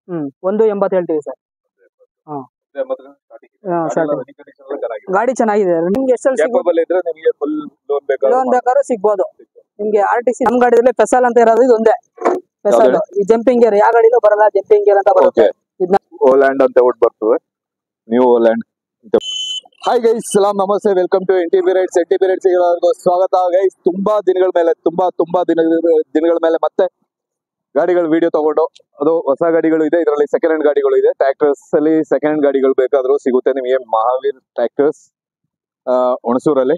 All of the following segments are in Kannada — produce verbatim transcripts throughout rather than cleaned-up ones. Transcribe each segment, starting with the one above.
ಹ್ಮ್ ಒಂದು ಎಂಬತ್ತು ಹೇಳ್ತೀವಿ ಸರ್. ಹಾ ಗಾಡಿ ಚೆನ್ನಾಗಿದೆ. ನಿಮ್ಗೆ ಎಷ್ಟಲ್ಲಿ ಲೋನ್ ಬೇಕಾದ್ರೂ ಸಿಗ್ಬೋದು. ನಿಮ್ಗೆ ಆರ್ ಟಿ ಸಿ ನಮ್ ಗಾಡಿಯಲ್ಲಿ ಫೆಸಲ್ ಅಂತ ಇರೋದು ಇದು ಒಂದೇ. ಫೆಸಲ್ ಈ ಜಂಪಿಂಗ್ ಗೇರ್ ಯಾವ ಗಾಡಿಲೂ ಬರಲ್ಲ. ಜಂಪಿಂಗ್ ಗೇರ್ ಅಂತ ಬರುತ್ತೆ. ಓಲ್ಯಾಂಡ್ ಅಂತ ಔಟ್ ಬರ್ತದೆ. New Holland. ಹಾಯ್ ಗೈಸ್, ಸಲಾಂ ನಮಸ್ತೆ, welcome to N T B rides. N T B rides ಸ್ವಾಗತ ಗೈಸ್. ತುಂಬಾ ದಿನಗಳ ಮೇಲೆ ತುಂಬಾ ತುಂಬಾ ದಿನ ದಿನಗಳ ಮೇಲೆ ಮತ್ತೆ ಗಾಡಿಗಳ ವಿಡಿಯೋ ತಗೊಂಡು, ಅದು ಹೊಸ ಗಾಡಿಗಳು ಇದೆ, ಇದರಲ್ಲಿ ಸೆಕೆಂಡ್ ಹ್ಯಾಂಡ್ ಗಾಡಿಗಳು ಇದೆ. ಟ್ರ್ಯಾಕ್ಟರ್ಸ್ ಅಲ್ಲಿ ಸೆಕೆಂಡ್ ಹ್ಯಾಂಡ್ ಗಾಡಿಗಳು ಬೇಕಾದ್ರೂ ಸಿಗುತ್ತೆ ನಿಮಗೆ. ಮಹಾವೀರ್ ಟ್ರ್ಯಾಕ್ಟರ್ಸ್ ಹುಣಸೂರಲ್ಲಿ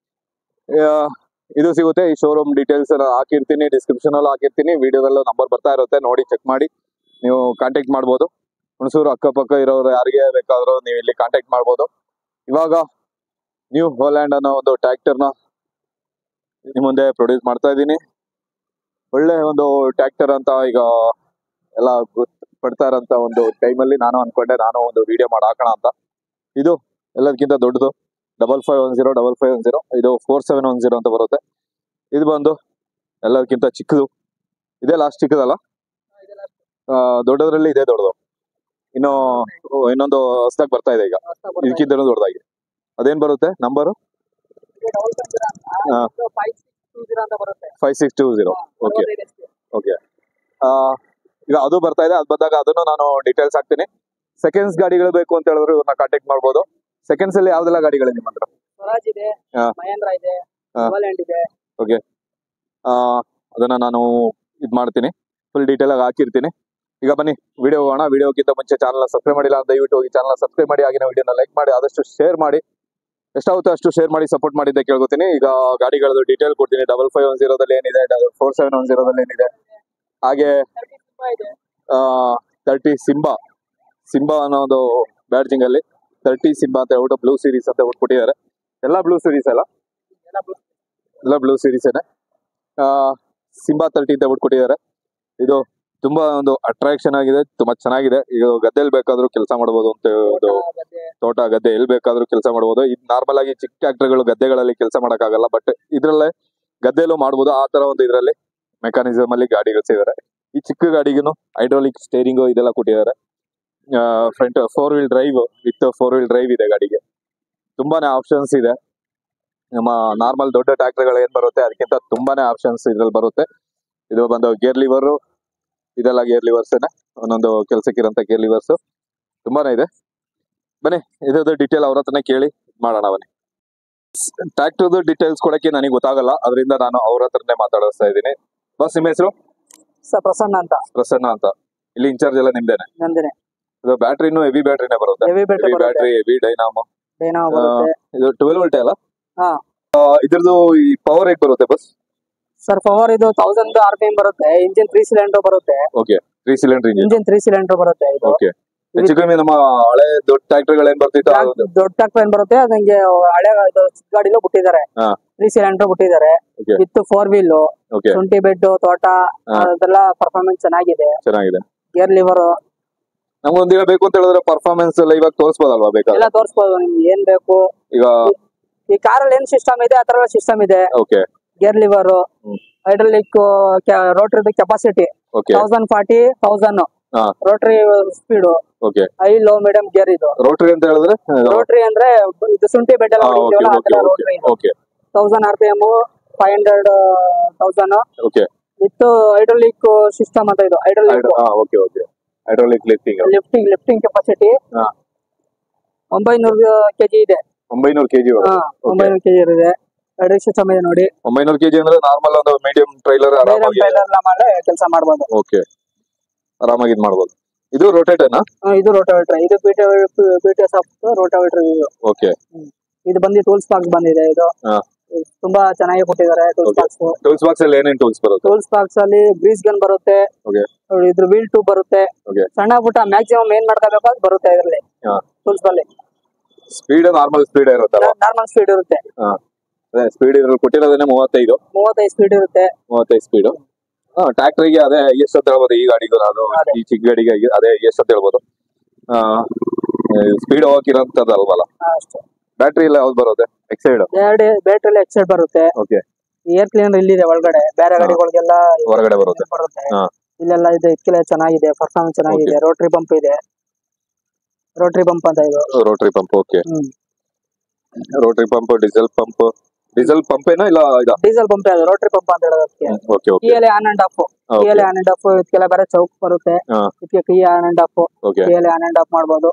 ಇದು ಸಿಗುತ್ತೆ. ಈ ಶೋರೂಮ್ ಡೀಟೇಲ್ಸ್ ಹಾಕಿರ್ತೀನಿ, ಡಿಸ್ಕ್ರಿಪ್ಷನ್ ಅಲ್ಲಿ ಹಾಕಿರ್ತೀನಿ, ವಿಡಿಯೋದಲ್ಲೂ ನಂಬರ್ ಬರ್ತಾ ಇರುತ್ತೆ, ನೋಡಿ ಚೆಕ್ ಮಾಡಿ ನೀವು ಕಾಂಟ್ಯಾಕ್ಟ್ ಮಾಡ್ಬೋದು. ಹುಣಸೂರು ಅಕ್ಕಪಕ್ಕ ಇರೋರು ಯಾರಿಗೆ ಬೇಕಾದ್ರೂ ನೀವು ಇಲ್ಲಿ ಕಾಂಟ್ಯಾಕ್ಟ್ ಮಾಡ್ಬೋದು. ಇವಾಗ ನ್ಯೂ ಹೋಲ್ಯಾಂಡ್ ಅನ್ನೋ ಒಂದು ಟ್ರ್ಯಾಕ್ಟರ್ ನ ನಿಮ್ಮ ಮುಂದೆ ಪ್ರೊಡ್ಯೂಸ್ ಮಾಡ್ತಾ ಇದ್ದೀನಿ. ಒಳ್ಳೆ ಒಂದು ಟ್ರ್ಯಾಕ್ಟರ್ ಅಂತ ಈಗ ಎಲ್ಲ ಪಡ್ತಾ ಇರೋಂತ ಒಂದು ಟೈಮಲ್ಲಿ ನಾನು ಅನ್ಕೊಂಡೆ ನಾನು ಒಂದು ವಿಡಿಯೋ ಮಾಡಿ ಹಾಕೋಣ ಅಂತ. ಇದು ಎಲ್ಲದಕ್ಕಿಂತ ದೊಡ್ಡದು, double five one zero double five one zero ಇದು ಫೋರ್ ಸೆವೆನ್ ಒನ್ ಜೀರೋ ಅಂತ ಬರುತ್ತೆ. ಇದು ಬಂದು ಎಲ್ಲದಕ್ಕಿಂತ ಚಿಕ್ಕದು. ಇದೇ ಲಾಸ್ಟ್ ಚಿಕ್ಕದಲ್ಲ, ದೊಡ್ಡದ್ರಲ್ಲಿ ಇದೇ ದೊಡ್ಡದು. ಇನ್ನು ಇನ್ನೊಂದು ಹೊಸದಾಗಿ ಬರ್ತಾ ಇದೆ ಈಗ, ಇದಕ್ಕಿಂತ ದೊಡ್ಡದಾಗಿ. ಅದೇನ್ ಬರುತ್ತೆ ನಂಬರು? Five six two zero. Okay okay ಈಗ ಅದು ಬರ್ತಾ ಇದೆ. ಅದು ಬಂದಾಗ ಅದನ್ನು ನಾನು ಡೀಟೇಲ್ಸ್ ಹಾಕ್ತೀನಿ. ಸೆಕೆಂಡ್ಸ್ ಗಾಡಿಗಳು ಬೇಕು ಅಂತ ಹೇಳಿದ್ರೆ ಇವ್ರನ್ನ ಕಾಂಟ್ಯಾಕ್ಟ್ ಮಾಡ್ಬೋದು. ಸೆಕೆಂಡ್ಸ್ ಅಲ್ಲಿ ಯಾವ್ದೆಲ್ಲ ಗಾಡಿಗಳು ನಿಮ್ಮ ಹತ್ರ? ಓಕೆ, ಅದನ್ನ ನಾನು ಇದ್ ಮಾಡ್ತೀನಿ, ಫುಲ್ ಡೀಟೇಲ್ ಆಗಿ ಹಾಕಿರ್ತೀನಿ. ಈಗ ಬನ್ನಿ ವಿಡಿಯೋ ಹೋಗೋಣ. ವಿಡಿಯೋಕ್ಕಿಂತ ಮುಂಚೆ ಚಾನಲ್ ಸಬ್ಸ್ಕ್ರೈಬ್ ಮಾಡಿಲ್ಲ ಅಂತ ದಯವಿಟ್ಟು ಹೋಗಿ ಚಾನಲ್ ಸಬ್ಸ್ಕ್ರೈಬ್ ಮಾಡಿ, ಆಗಿನ ವಿಡಿಯೋನ ಲೈಕ್ ಮಾಡಿ, ಆದಷ್ಟು ಶೇರ್ ಮಾಡಿ, ಎಷ್ಟಾಗುತ್ತೋ ಅಷ್ಟು ಶೇರ್ ಮಾಡಿ ಸಪೋರ್ಟ್ ಮಾಡಿದ್ದೆ ಕೇಳ್ಕೊತೀನಿ. ಈಗ ಗಾಡಿಗಳದ್ದು ಡೀಟೇಲ್ ಕೊಡ್ತೀನಿ. ಡಬಲ್ ಫೈವ್ ಒನ್ ಜೀರೋದಲ್ಲಿ ಏನಿದೆ, ಫೋರ್ ಸೆವೆನ್ ಒನ್ ಜೀರೋದಲ್ಲಿ ಏನಿದೆ, ಹಾಗೆ ತರ್ಟಿ ಸಿಂಬಾ ಸಿಂಬಾ ಅನ್ನೋದು ಬ್ಯಾಡ್ಜಿಂಗ್ ಅಲ್ಲಿ ತರ್ಟಿ ಸಿಂಬಾ ಅಂತ ಹೇಳ್ಬಿಟ್ಟು ಬ್ಲೂ ಸೀರೀಸ್ ಅಂತ ಕೊಟ್ಟಿದ್ದಾರೆ. ಎಲ್ಲ ಬ್ಲೂ ಸೀರೀಸ್ ಅಲ್ಲ, ಎಲ್ಲ ಬ್ಲೂ ಸೀರೀಸ್ ಏನೆ. ಸಿಂಬಾ ತರ್ಟಿ ಅಂತ ಹೇಳ್ಬಿಟ್ಟು ಕೊಟ್ಟಿದ್ದಾರೆ. ಇದು ತುಂಬಾ ಒಂದು ಅಟ್ರಾಕ್ಷನ್ ಆಗಿದೆ, ತುಂಬಾ ಚೆನ್ನಾಗಿದೆ. ಈಗ ಗದ್ದೆಯಲ್ಲಿ ಬೇಕಾದ್ರೂ ಕೆಲಸ ಮಾಡಬಹುದು ಅಂತ, ತೋಟ ಗದ್ದೆ ಎಲ್ಲಿ ಬೇಕಾದ್ರೂ ಕೆಲಸ ಮಾಡಬಹುದು. ಇದು ನಾರ್ಮಲ್ ಆಗಿ ಚಿಕ್ಕ ಟ್ರ್ಯಾಕ್ಟರ್ಗಳು ಗದ್ದೆಗಳಲ್ಲಿ ಕೆಲಸ ಮಾಡಕ್ಕಾಗಲ್ಲ, ಬಟ್ ಇದ್ರಲ್ಲೇ ಗದ್ದೆಯಲ್ಲೂ ಮಾಡಬಹುದು. ಆ ತರ ಒಂದು ಇದರಲ್ಲಿ ಮೆಕ್ಯಾನಿಸಮ್ ಅಲ್ಲಿ ಗಾಡಿಗಳು ಸಿಗುತ್ತೆ. ಈ ಚಿಕ್ಕ ಗಾಡಿಗೂ ಹೈಡ್ರಾಲಿಕ್ ಸ್ಟೇರಿಂಗ್ ಇದೆಲ್ಲ ಕೊಟ್ಟಿದ್ದಾರೆ. Front four wheel drive with four wheel drive ಇದೆ ಗಾಡಿಗೆ. ತುಂಬಾನೇ ಆಪ್ಷನ್ಸ್ ಇದೆ. ನಮ್ಮ ನಾರ್ಮಲ್ ದೊಡ್ಡ ಟ್ರ್ಯಾಕ್ಟರ್ಗಳು ಏನ್ ಬರುತ್ತೆ ಅದಕ್ಕಿಂತ ತುಂಬಾನೇ ಆಪ್ಷನ್ಸ್ ಇದ್ರಲ್ಲಿ ಬರುತ್ತೆ. ಇದು ಬಂದು ಗೇರ್ ಲಿವರ್, ಇದೆಲ್ಲ ಗೇರ್ ಲಿವರ್ಸ್ ಒಂದೊಂದು ಕೆಲಸಕ್ಕಿರಂತ ಗೇರ್ ಲಿವರ್ಸ್ ತುಂಬಾನೇ ಇದೆ. ಬನ್ನಿ ಇದ್ರದ್ದು ಡೀಟೇಲ್ ಅವ್ರ ಹತ್ರನೇ ಕೇಳಿ ಮಾಡೋಣ. ಬನ್ನಿ, ಟ್ರ್ಯಾಕ್ಟರ್ದು ಡೀಟೇಲ್ಸ್ ಕೊಡಕ್ಕೆ ನನಗೆ ಗೊತ್ತಾಗಲ್ಲ, ಅದರಿಂದ ನಾನು ಅವ್ರ ಹತ್ರನೇ ಮಾತಾಡಿಸ್ತಾ ಇದ್ದೀನಿ. ಬಸ್ ನಿಮ್ಮ ಹೆಸರು? ಸರ್ ಪ್ರಸನ್ನ ಅಂತ. ಪ್ರಸನ್ನ ಅಂತ. ಇಲ್ಲಿ ಇನ್ಚಾರ್ಜ್ ಎಲ್ಲ ನಿಮ್ದೇನೆ? ನಂದೇನೆ. ಇದು ಬ್ಯಾಟ್ರಿನೂ ಹೆವಿ ಬ್ಯಾಟ್ರಿನೇ ಬರುತ್ತೆ. Heavy battery, heavy dynamo. ಇದು ಟ್ವೆಲ್ವ್ ವೋಲ್ಟ್ ಅಲ್ಲ? ಹಾ. ಇದ್ರದ್ದು ಈ ಪವರ್ ಹೇಗೆ ಬರುತ್ತೆ ಬಸ್? ಸರ್ ಪವರ್ ಇದು ತೌಸಂಡ್ ಆರ್ ಪಿ ಎಂ ಬರುತ್ತೆ. ಇಂಜಿನ್ ತ್ರೀ ಸಿಲಿಂಡರ್ ಬರುತ್ತೆ. Okay, three cylinder engine. Engine three cylinder ಬರುತ್ತೆ. ಓಕೆ, ಹೆಚ್ಚು ಕಮ್ಮಿ ನಮ್ಮ ಹಳೆ ದೊಡ್ಡ ಟ್ರ್ಯಾಕ್ಟರ್ ಗಳು ಏನ್ ಬರ್ತಿತ್ತು, ದೊಡ್ಡ ಟ್ರ್ಯಾಕ್ಟರ್ ಏನ್ ಬರುತ್ತೆ ಅದಂಗೆ ಹಳೆ ಗಾಡಿಲೂ ಬಿಟ್ಟಿದ್ದಾರೆ. ತ್ರೀ ಸಿಲಿಂಡರ್ ಬಿಟ್ಟಿದ್ದಾರೆ ವಿತ್ ಫೋರ್ ವೀಲ್, ಶುಂಠಿ ಬೆಡ್, ತೋಟ, ಅದೆಲ್ಲ ಪರ್ಫಾರ್ಮೆನ್ಸ್ ಚೆನ್ನಾಗಿದೆ. ಚೆನ್ನಾಗಿದೆ. ಗೇರ್ ಲಿವರ್ ನಮ್ಗೊಂದು ಈಗ ಬೇಕು ಅಂತ ಹೇಳಿದ್ರೆ ಪರ್ಫಾರ್ಮೆನ್ಸ್ ಎಲ್ಲ ಇವಾಗ ತೋರಿಸಬಹುದಲ್ವಾ? ಬೇಕಾದ್ರೆ ಎಲ್ಲ ತೋರಿಸಬಹುದು ನಿಮ್ಗೆ ಏನ್ ಬೇಕು. ಈಗ ಈ ಕಾರಲ್ಲಿ ಏನ್ ಸಿಸ್ಟಮ್ ಇದೆ ಆ ತರ ಸಿಸ್ಟಮ್ ಇದೆ. Okay, gear lever, hydraulic, rotary capacity thousand forty thousand rotary speed, high low medium gear. ಇದು ರೋಟರಿ ಅಂತ ಹೇಳಿದ್ರೆ ರೋಟರಿ ಅಂದ್ರೆ ಇದು ಶುಂಠಿ ಬೆಡ್ ಎಲ್ಲ rotary. Thousand R P M, five hundred thousand with hydraulic system ಅಂತ. ಇದು hydraulic hydraulic lifting lifting lifting capacity ಒಂಬೈನೂರು ಕೆಜಿ ಇದೆ. ಒಂಬೈನೂರು ಕೆಜಿ ಒಂಬೈನೂರು ಕೆಜಿ ಇದೆ. ಹೈಡ್ರಾಲಿಕ್ ಸಿಸ್ಟಮ್ ಇದೆ ನೋಡಿ. ಒಂಬೈನೂರು ಕೆಜಿ ಅಂದ್ರೆ ನಾರ್ಮಲ್ ಒಂದು ಮೀಡಿಯಂ ಟ್ರೈಲರ್ ಆರಾಮಾಗಿ ಕೆಲಸ ಮಾಡಬಹುದು. ಓಕೆ, ಆರಾಮಾಗಿ ಇದು ಮಾಡಬಹುದು. ಇದು ರೋಟೇಟರ್ನಾ? ಇದು ರೋಟಾವೇಟರ್. ಇದು ಪಿಟಿಎಸ್ ರೋಟಾವೇಟರ್. ಇದು ಓಕೆ, ಇದು ಬಂದು ಟೂಲ್ಸ್ ಬಾಕ್ಸ್ ಬಂದಿದೆ. ಇದು ತುಂಬಾ ಚೆನ್ನಾಗಿ ಕೊಟ್ಟಿದ್ದಾರೆ. ಟೂಲ್ಸ್ ಬಾಕ್ಸ್ ಟೂಲ್ಸ್ ಬಾಕ್ಸ್ ಅಲ್ಲಿ ಏನೇನು ಟೂಲ್ಸ್ ಬರುತ್ತೆ? ಟೂಲ್ಸ್ ಬಾಕ್ಸ್ ಅಲ್ಲಿ ಗ್ರೀಸ್ ಗನ್ ಬರುತ್ತೆ, ಇದ್ರ ವೀಲ್ ಟ್ಯೂಬ್ ಬರುತ್ತೆ, ಸಣ್ಣ ಪುಟ್ಟ ಮ್ಯಾಕ್ಸಿಮಮ್ ಏನ್ ಮಾಡ್ತಾ ಬೇಕು ಅದು ಬರುತ್ತೆ ಇದರಲ್ಲಿ. ಟೂಲ್ಸ್ ಅಲ್ಲಿ ಸ್ಪೀಡ್ ನಾರ್ಮಲ್ ಸ್ಪೀಡ್ ಇರುತ್ತಲ್ಲ? ನಾರ್ಮಲ್ ಸ್ಪೀಡ್ ಇರುತ್ತೆ. ಅದೇ ಸ್ಪೀಡ್ ಇದ್ರಲ್ಲಿ ಕೊಟ್ಟಿರೋದೇನೆ ಮೂವತ್ತೈದು ಮೂವತ್ತೈದು ಸ್ಪೀಡ್ ಇರುತ್ತೆ. ಮೂವತ್ತೈದು ಸ್ಪೀಡ್. ಹಾ, ಟ್ರ್ಯಾಕ್ಟರ್ಗೆ ಅದೇ ಎಷ್ಟು ಅಂತ ಹೇಳ್ಬೋದು. ಈ ಗಾಡಿಗೂ ಅದು ಈ ಚಿಕ್ಕ ಗಾಡಿಗೆ ಅದೇ ಎಷ್ಟು ಅಂತ ಹೇಳ್ಬೋದು. ಸ್ಪೀಡ್ ಹೋಗಿರೋಂಥದ್ದಲ್ವಲ್ಲ? ಬ್ಯಾಟ್ರಿ ಎಲ್ಲ ಯಾವ್ದು ಬರುತ್ತೆ? ಎಕ್ಸೈಡ್ ಬ್ಯಾಟ್ರಿ ಎಕ್ಸೈಡ್ ಬರುತ್ತೆ. ಓಕೆ, ಏರ್ ಕ್ಲೀನರ್ ಇಲ್ಲಿದೆ ಒಳಗಡೆ. ಬೇರೆ ಗಾಡಿಗಳಿಗೆಲ್ಲ ಹೊರಗಡೆ ಬರುತ್ತೆ. ಇಲ್ಲೆಲ್ಲ ಇದೆ, ಇದಕ್ಕೆಲ್ಲ ಚೆನ್ನಾಗಿದೆ, ಪರ್ಫಾರ್ಮೆನ್ಸ್ ಚೆನ್ನಾಗಿದೆ. ರೋಟರಿ ಪಂಪ್ ಇದೆ, ರೋಟರಿ ಪಂಪ್ ಅಂತ ಇದು. Rotary pump okay. Hmm rotary pump, diesel pump. Diesel pump ಏನೋ ಇಲ್ಲ ಇದು ಡೀಸೆಲ್ ಪಂಪ್ ಅದು, ರೋಟರಿ ಪಂಪ್ ಅಂತ ಹೇಳೋದು ಅದಕ್ಕೆ. Okay okay. ಕೀಯಲ್ಲಿ ಆನ್ ಅಂಡ್ ಆಫ್, ಕೀಯಲ್ಲಿ ಆನ್ ಅಂಡ್ ಆಫ್. ಇದಕ್ಕೆಲ್ಲ ಬೇರೆ ಚೌಕ್ ಬರುತ್ತೆ, ಇದಕ್ಕೆ ಕೀ ಆನ್ ಅಂಡ್ ಆಫ್, ಕೀಯಲ್ಲಿ ಆನ್ ಅಂಡ್ ಆಫ್ ಮಾಡ್ಬೋದು.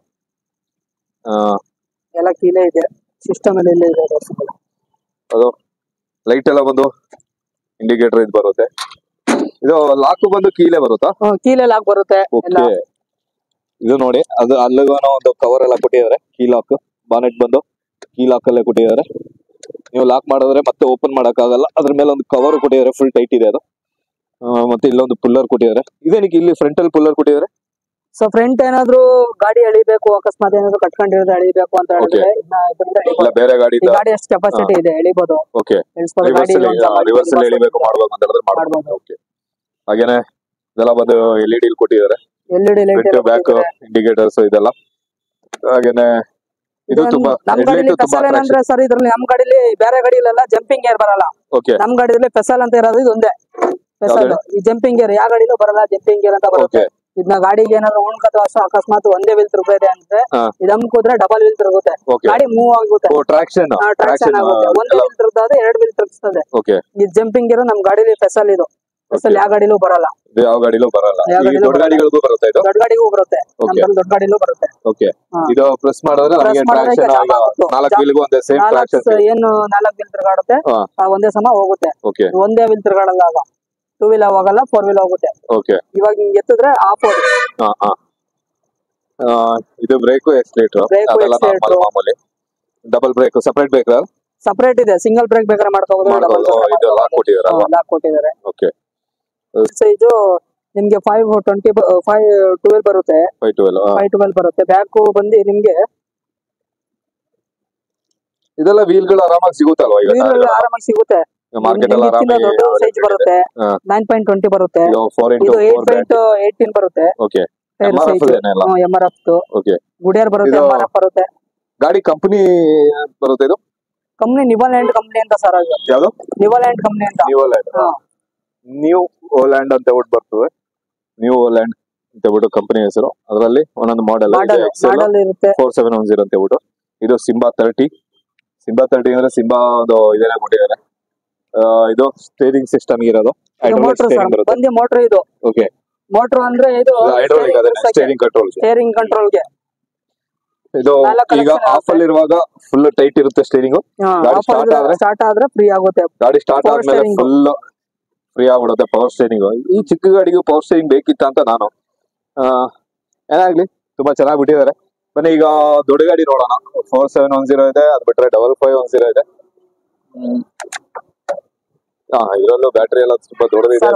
ಎಲ್ಲ ಕೀಲೇ ಇದೆ, ಸಿಸ್ಟಮ್ ಎಲ್ಲ ಇಲ್ಲೇ ಇದೆ. ಅದು ಲೈಟ್ ಎಲ್ಲ ಬಂದು ಇಂಡಿಕೇಟರ್ ಇದು ಬರುತ್ತೆ. ಇದು ಲಾಕ್ ಬಂದು ಕೀಲೇ ಬರುತ್ತಾ? ಕೀಲೇ ಲಾಕ್ ಬರುತ್ತೆ. ಇದು ನೋಡಿ, ಅದು ಅಲ್ಲಿಗೂ ಒಂದು ಕವರ್ ಎಲ್ಲ ಕೊಟ್ಟಿದ್ದಾರೆ. ಕೀ ಲಾಕ್, ಬಾನೆಟ್ ಬಂದು ಕೀ ಲಾಕ್ ಅಲ್ಲೇ ಕೊಟ್ಟಿದ್ದಾರೆ. ನೀವು ಲಾಕ್ ಮಾಡಿದ್ರೆ ಮತ್ತೆ ಓಪನ್ ಮಾಡಕ್ ಆಗಲ್ಲ. ಅದ್ರ ಮೇಲೆ ಒಂದು ಕವರ್ ಕೊಟ್ಟಿದ್ದಾರೆ, ಫುಲ್ ಟೈಟ್ ಇದೆ ಅದು. ಮತ್ತೆ ಇಲ್ಲೊಂದು ಪುಲ್ಲರ್ ಕೊಟ್ಟಿದ್ದಾರೆ. ಇದೇನಕ್ಕೆ ಇಲ್ಲಿ ಫ್ರಂಟ್ ಅಲ್ಲಿ ಪುಲ್ಲರ್ ಕೊಟ್ಟಿದ್ದಾರೆ? ಸೊ ಫ್ರಂಟ್ ಏನಾದ್ರು ಗಾಡಿ ಎಳಿಬೇಕು, ಅಕಸ್ಮಾತ್ ಏನಾದ್ರು ಕಟ್ಕೊಂಡಿರೋದು ಎಳಿಬೇಕು ಅಂತ ಹೇಳಿದ್ರೆ ಬೇರೆ ಗಾಡಿ ಗಾಡಿ ಎಷ್ಟು ಕೆಪಾಸಿಟಿ ಇದೆ ಎಳಿಬಹುದು. ಹಾಗೇನೆ ಇದೆಲ್ಲ ಬಂದು ಎಲ್ ಇ ಡಿ ಕೊಟ್ಟಿದ್ದಾರೆ, L E D light, back indicators ಇದೆಲ್ಲ. ಹಾಗೇನೆ ಇದು ತುಂಬಾ ನಮ್ ಗಾಡಿಲಿ ಫೆಸಲ್ ಏನಂದ್ರೆ ಸರ್, ಇದ್ರಲ್ಲಿ ನಮ್ ಗಾಡಿಲಿ ಬೇರೆ ಗಾಡಿಲೆಲ್ಲ ಜಂಪಿಂಗ್ ಏರ್ ಬರಲ್ಲ. ನಮ್ ಗಾಡಿಲಿ ಫೆಸಲ್ ಅಂತ ಇರೋದು ಇದು ಒಂದೇ ಫೆಸಲ್. ಈ ಜಂಪಿಂಗ್ ಏರ್ ಯಾವ ಗಾಡಿಲೂ ಬರಲ್ಲ, ಜಂಪಿಂಗ್ ಏರ್ ಅಂತ ಬರುತ್ತೆ. ಇದನ್ನ ಗಾಡಿಗೆ ಏನಾದ್ರು ಉಣ್ಕದ ಅಕಸ್ಮಾತ್ ಒಂದೇ ವೀಲ್ ತಿರುಗಿದೆ ಅಂದ್ರೆ ಇದು ಅಮ್ಕುದ್ರೆ ಡಬಲ್ ವೀಲ್ ತಿರುಗುತ್ತೆ, ಗಾಡಿ ಮೂವ್ ಆಗುತ್ತೆ, ಟ್ರಾಕ್ಷನ್ ಆಗುತ್ತೆ. ಒಂದೇ ವೀಲ್ ತಿರುಗ್ತದೆ, ಎರಡು ವೀಲ್ ತಿರುಗಿಸ್ತದೆ. ಈ ಜಂಪಿಂಗ್ ಏರ್ ನಮ್ ಗಾಡಿಲಿ ಫೆಸಲ್, ಇದು ಫೆಸಲ್ ಯಾವ ಗಾಡಿಲೂ ಬರಲ್ಲ. ಯಾವ ಗಾಡಿಲೂ ಬರಲ್ಲ, ದೊಡ್ಡ ಗಾಡಿಗಳಿಗೂ ಬರುತ್ತೆ. ಇದು ದೊಡ್ಡ ಗಾಡಿಗೂ ಬರುತ್ತೆ, ದೊಡ್ಡ ಗಾಡಿಲೂ ಬರುತ್ತೆ. ಓಕೆ, ಇದು ಪ್ರೆಸ್ ಮಾಡಿದ್ರೆ ನಮಗೆ ಟ್ರಾಕ್ಷನ್ ನಾಲ್ಕು ವೀಲ್ಗೂ ಒಂದೇ ಸೇಮ್ ಟ್ರಾಕ್ಷನ್. ಏನು ನಾಲ್ಕು ವೀಲ್ ತಿರುಗಾಡುತ್ತೆ ಒಂದೇ ಸಮ ಹೋಗುತ್ತೆ. ಒಂದೇ ವೀಲ್ ತಿರುಗಾಡಲ್ಲ, ಆಗ ಟೂ ವೀಲ್ ಹೋಗಲ್ಲ, ಫೋರ್ ವೀಲ್ ಹೋಗುತ್ತೆ. ಓಕೆ, ಇವಾಗ ಹಿಂಗ್ ಎತ್ತಿದ್ರೆ ಆಫ್ ಹೋಗಿ. ಇದು ಬ್ರೇಕು, ಎಕ್ಸಲೇಟರ್ ಅದೆಲ್ಲ ನಾರ್ಮಲ್ ಮಾಮೂಲಿ. ಡಬಲ್ ಬ್ರೇಕ್ ಸಪರೇಟ್ ಬೇಕಾ? ಸಪರೇಟ್ ಇದೆ, ಸಿಂಗಲ್ ಬ್ರೇಕ್ ಬೇಕಾದ್ರೆ ಮಾಡ್ಕೋಬಹುದು. ಇದು ಲಾಕ್ ಕೊಟ್ಟಿದ್ದಾರೆ, ಲಾಕ್ ಕೊಟ್ಟಿದ್ದಾರೆ. ಓಕೆ, ಇದು ನಿಮ್ಗೆ ಫೈವ್ ಟ್ವೆಂಟಿ ಫೈವ್ ಟ್ವೆಲ್ ಬರುತ್ತೆ, ಫೈವ್ ಟ್ವೆಲ್ ಫೈವ್ ಟ್ವೆಲ್ ಬರುತ್ತೆ. ಬ್ಯಾಕ್ ಬಂದು ನಿಮ್ಗೆ ಇದೆಲ್ಲ ವೀಲ್ ಗಳು ಆರಾಮಾಗಿ ಸಿಗುತ್ತಲ್ವಾ? ಈಗ ಆರಾಮಾಗಿ ಸಿಗುತ್ತೆ. ಮಾರ್ಕೆಟ್ ಅಲ್ಲಿ ದೊಡ್ಡ ಸೈಜ್ ಬರುತ್ತೆ, ನೈನ್ ಪಾಯಿಂಟ್ ಟ್ವೆಂಟಿ ಬರುತ್ತೆ. ಇದು ಏಟ್ ಪಾಯಿಂಟ್ ಏಟೀನ್ ಬರುತ್ತೆ. Okay, M R F Goodyear ಬರುತ್ತೆ, ಎಂ ಆರ್ ಎಫ್ ಬರುತ್ತೆ. ಗಾಡಿ ಕಂಪನಿ ಬರುತ್ತೆ. ಇದು ಕಂಪನಿ ನಿವಲ್ಯಾಂಡ್ ಕಂಪನಿ ಅಂತ ಸರ್. ಅದು ಯಾವುದು? ನಿವಲ್ಯಾಂಡ್ ಕಂಪನಿ ಅಂತ. ನಿವಲ್ಯಾಂಡ್, ನ್ಯೂ ಓಲ್ಯಾಂಡ್ ಅಂತ ಹೇಳ್ಬಿಟ್ಟು ಬರ್ತದೆ. ನ್ಯೂ ಓಲ್ಯಾಂಡ್ ಅಂತ ಹೇಳ್ಬಿಟ್ಟು ಕಂಪನಿ ಹೆಸರು. ಅದರಲ್ಲಿ ಒಂದೊಂದು ಮಾಡೆಲ್ ಇರುತ್ತೆ. ಫೋರ್ ಸೆವೆನ್ ಒನ್ ಜೀರೋ ಅಂತ ಹೇಳ್ಬಿಟ್ಟು. ಇದು ಸಿಂಬಾ ತರ್ಟಿ. ಸಿಂಬಾ ತರ್ಟಿ ಅಂದ್ರೆ ಸಿಂಬಾ ಒಂದು ಇದೇನ ಕೊಟ್ಟಿದ್ದಾರೆ. ಇದು ಸ್ಟೇರಿಂಗ್ ಸಿಸ್ಟಮ್ ಇರೋದು, ಬಂದಿ ಮೋಟರ್. ಇದು ಓಕೆ, ಮೋಟರ್ ಅಂದ್ರೆ ಇದು ಸ್ಟೇರಿಂಗ್ ಕಂಟ್ರೋಲ್, ಸ್ಟೇರಿಂಗ್ ಕಂಟ್ರೋಲ್ ಗೆ. ಇದು ಈಗ ಆಫ್ ಅಲ್ಲಿ ಇರುವಾಗ ಫುಲ್ ಟೈಟ್ ಇರುತ್ತೆ ಸ್ಟೇರಿಂಗ್. ಸ್ಟಾರ್ಟ್ ಆದ್ರೆ ಫ್ರೀ ಆಗುತ್ತೆ. ಗಾಡಿ ಸ್ಟಾರ್ಟ್ ಆದ್ಮೇಲೆ ಫುಲ್ ಫ್ರೀ ಆಗ್ಬಿಡುತ್ತೆ ಪವರ್ ಸ್ಟೇರಿಂಗ್. ಈ ಚಿಕ್ಕ ಗಾಡಿಗೂ ಪವರ್ ಸ್ಟೇರಿಂಗ್ ಬೇಕಿತ್ತ ಅಂತ ನಾನು. ಏನಾಗ್ಲಿ, ತುಂಬಾ ಚೆನ್ನಾಗಿ ಬಿಟ್ಟಿದ್ದಾರೆ. ಬನ್ನಿ ಈಗ ದೊಡ್ಡ ಗಾಡಿ ನೋಡೋಣ. ಫೋರ್ ಸೆವೆನ್ ಒನ್ ಜೀರೋ ಇದೆ, ಅದ್ ಬಿಟ್ರೆ ಡಬಲ್ ಫೈವ್ ಒನ್ ಜೀರೋ ಇದೆ. ಹಾ, ಇದರಲ್ಲೂ ಬ್ಯಾಟ್ರಿ ಎಲ್ಲ ತುಂಬಾ ದೊಡ್ಡದಿದೆ.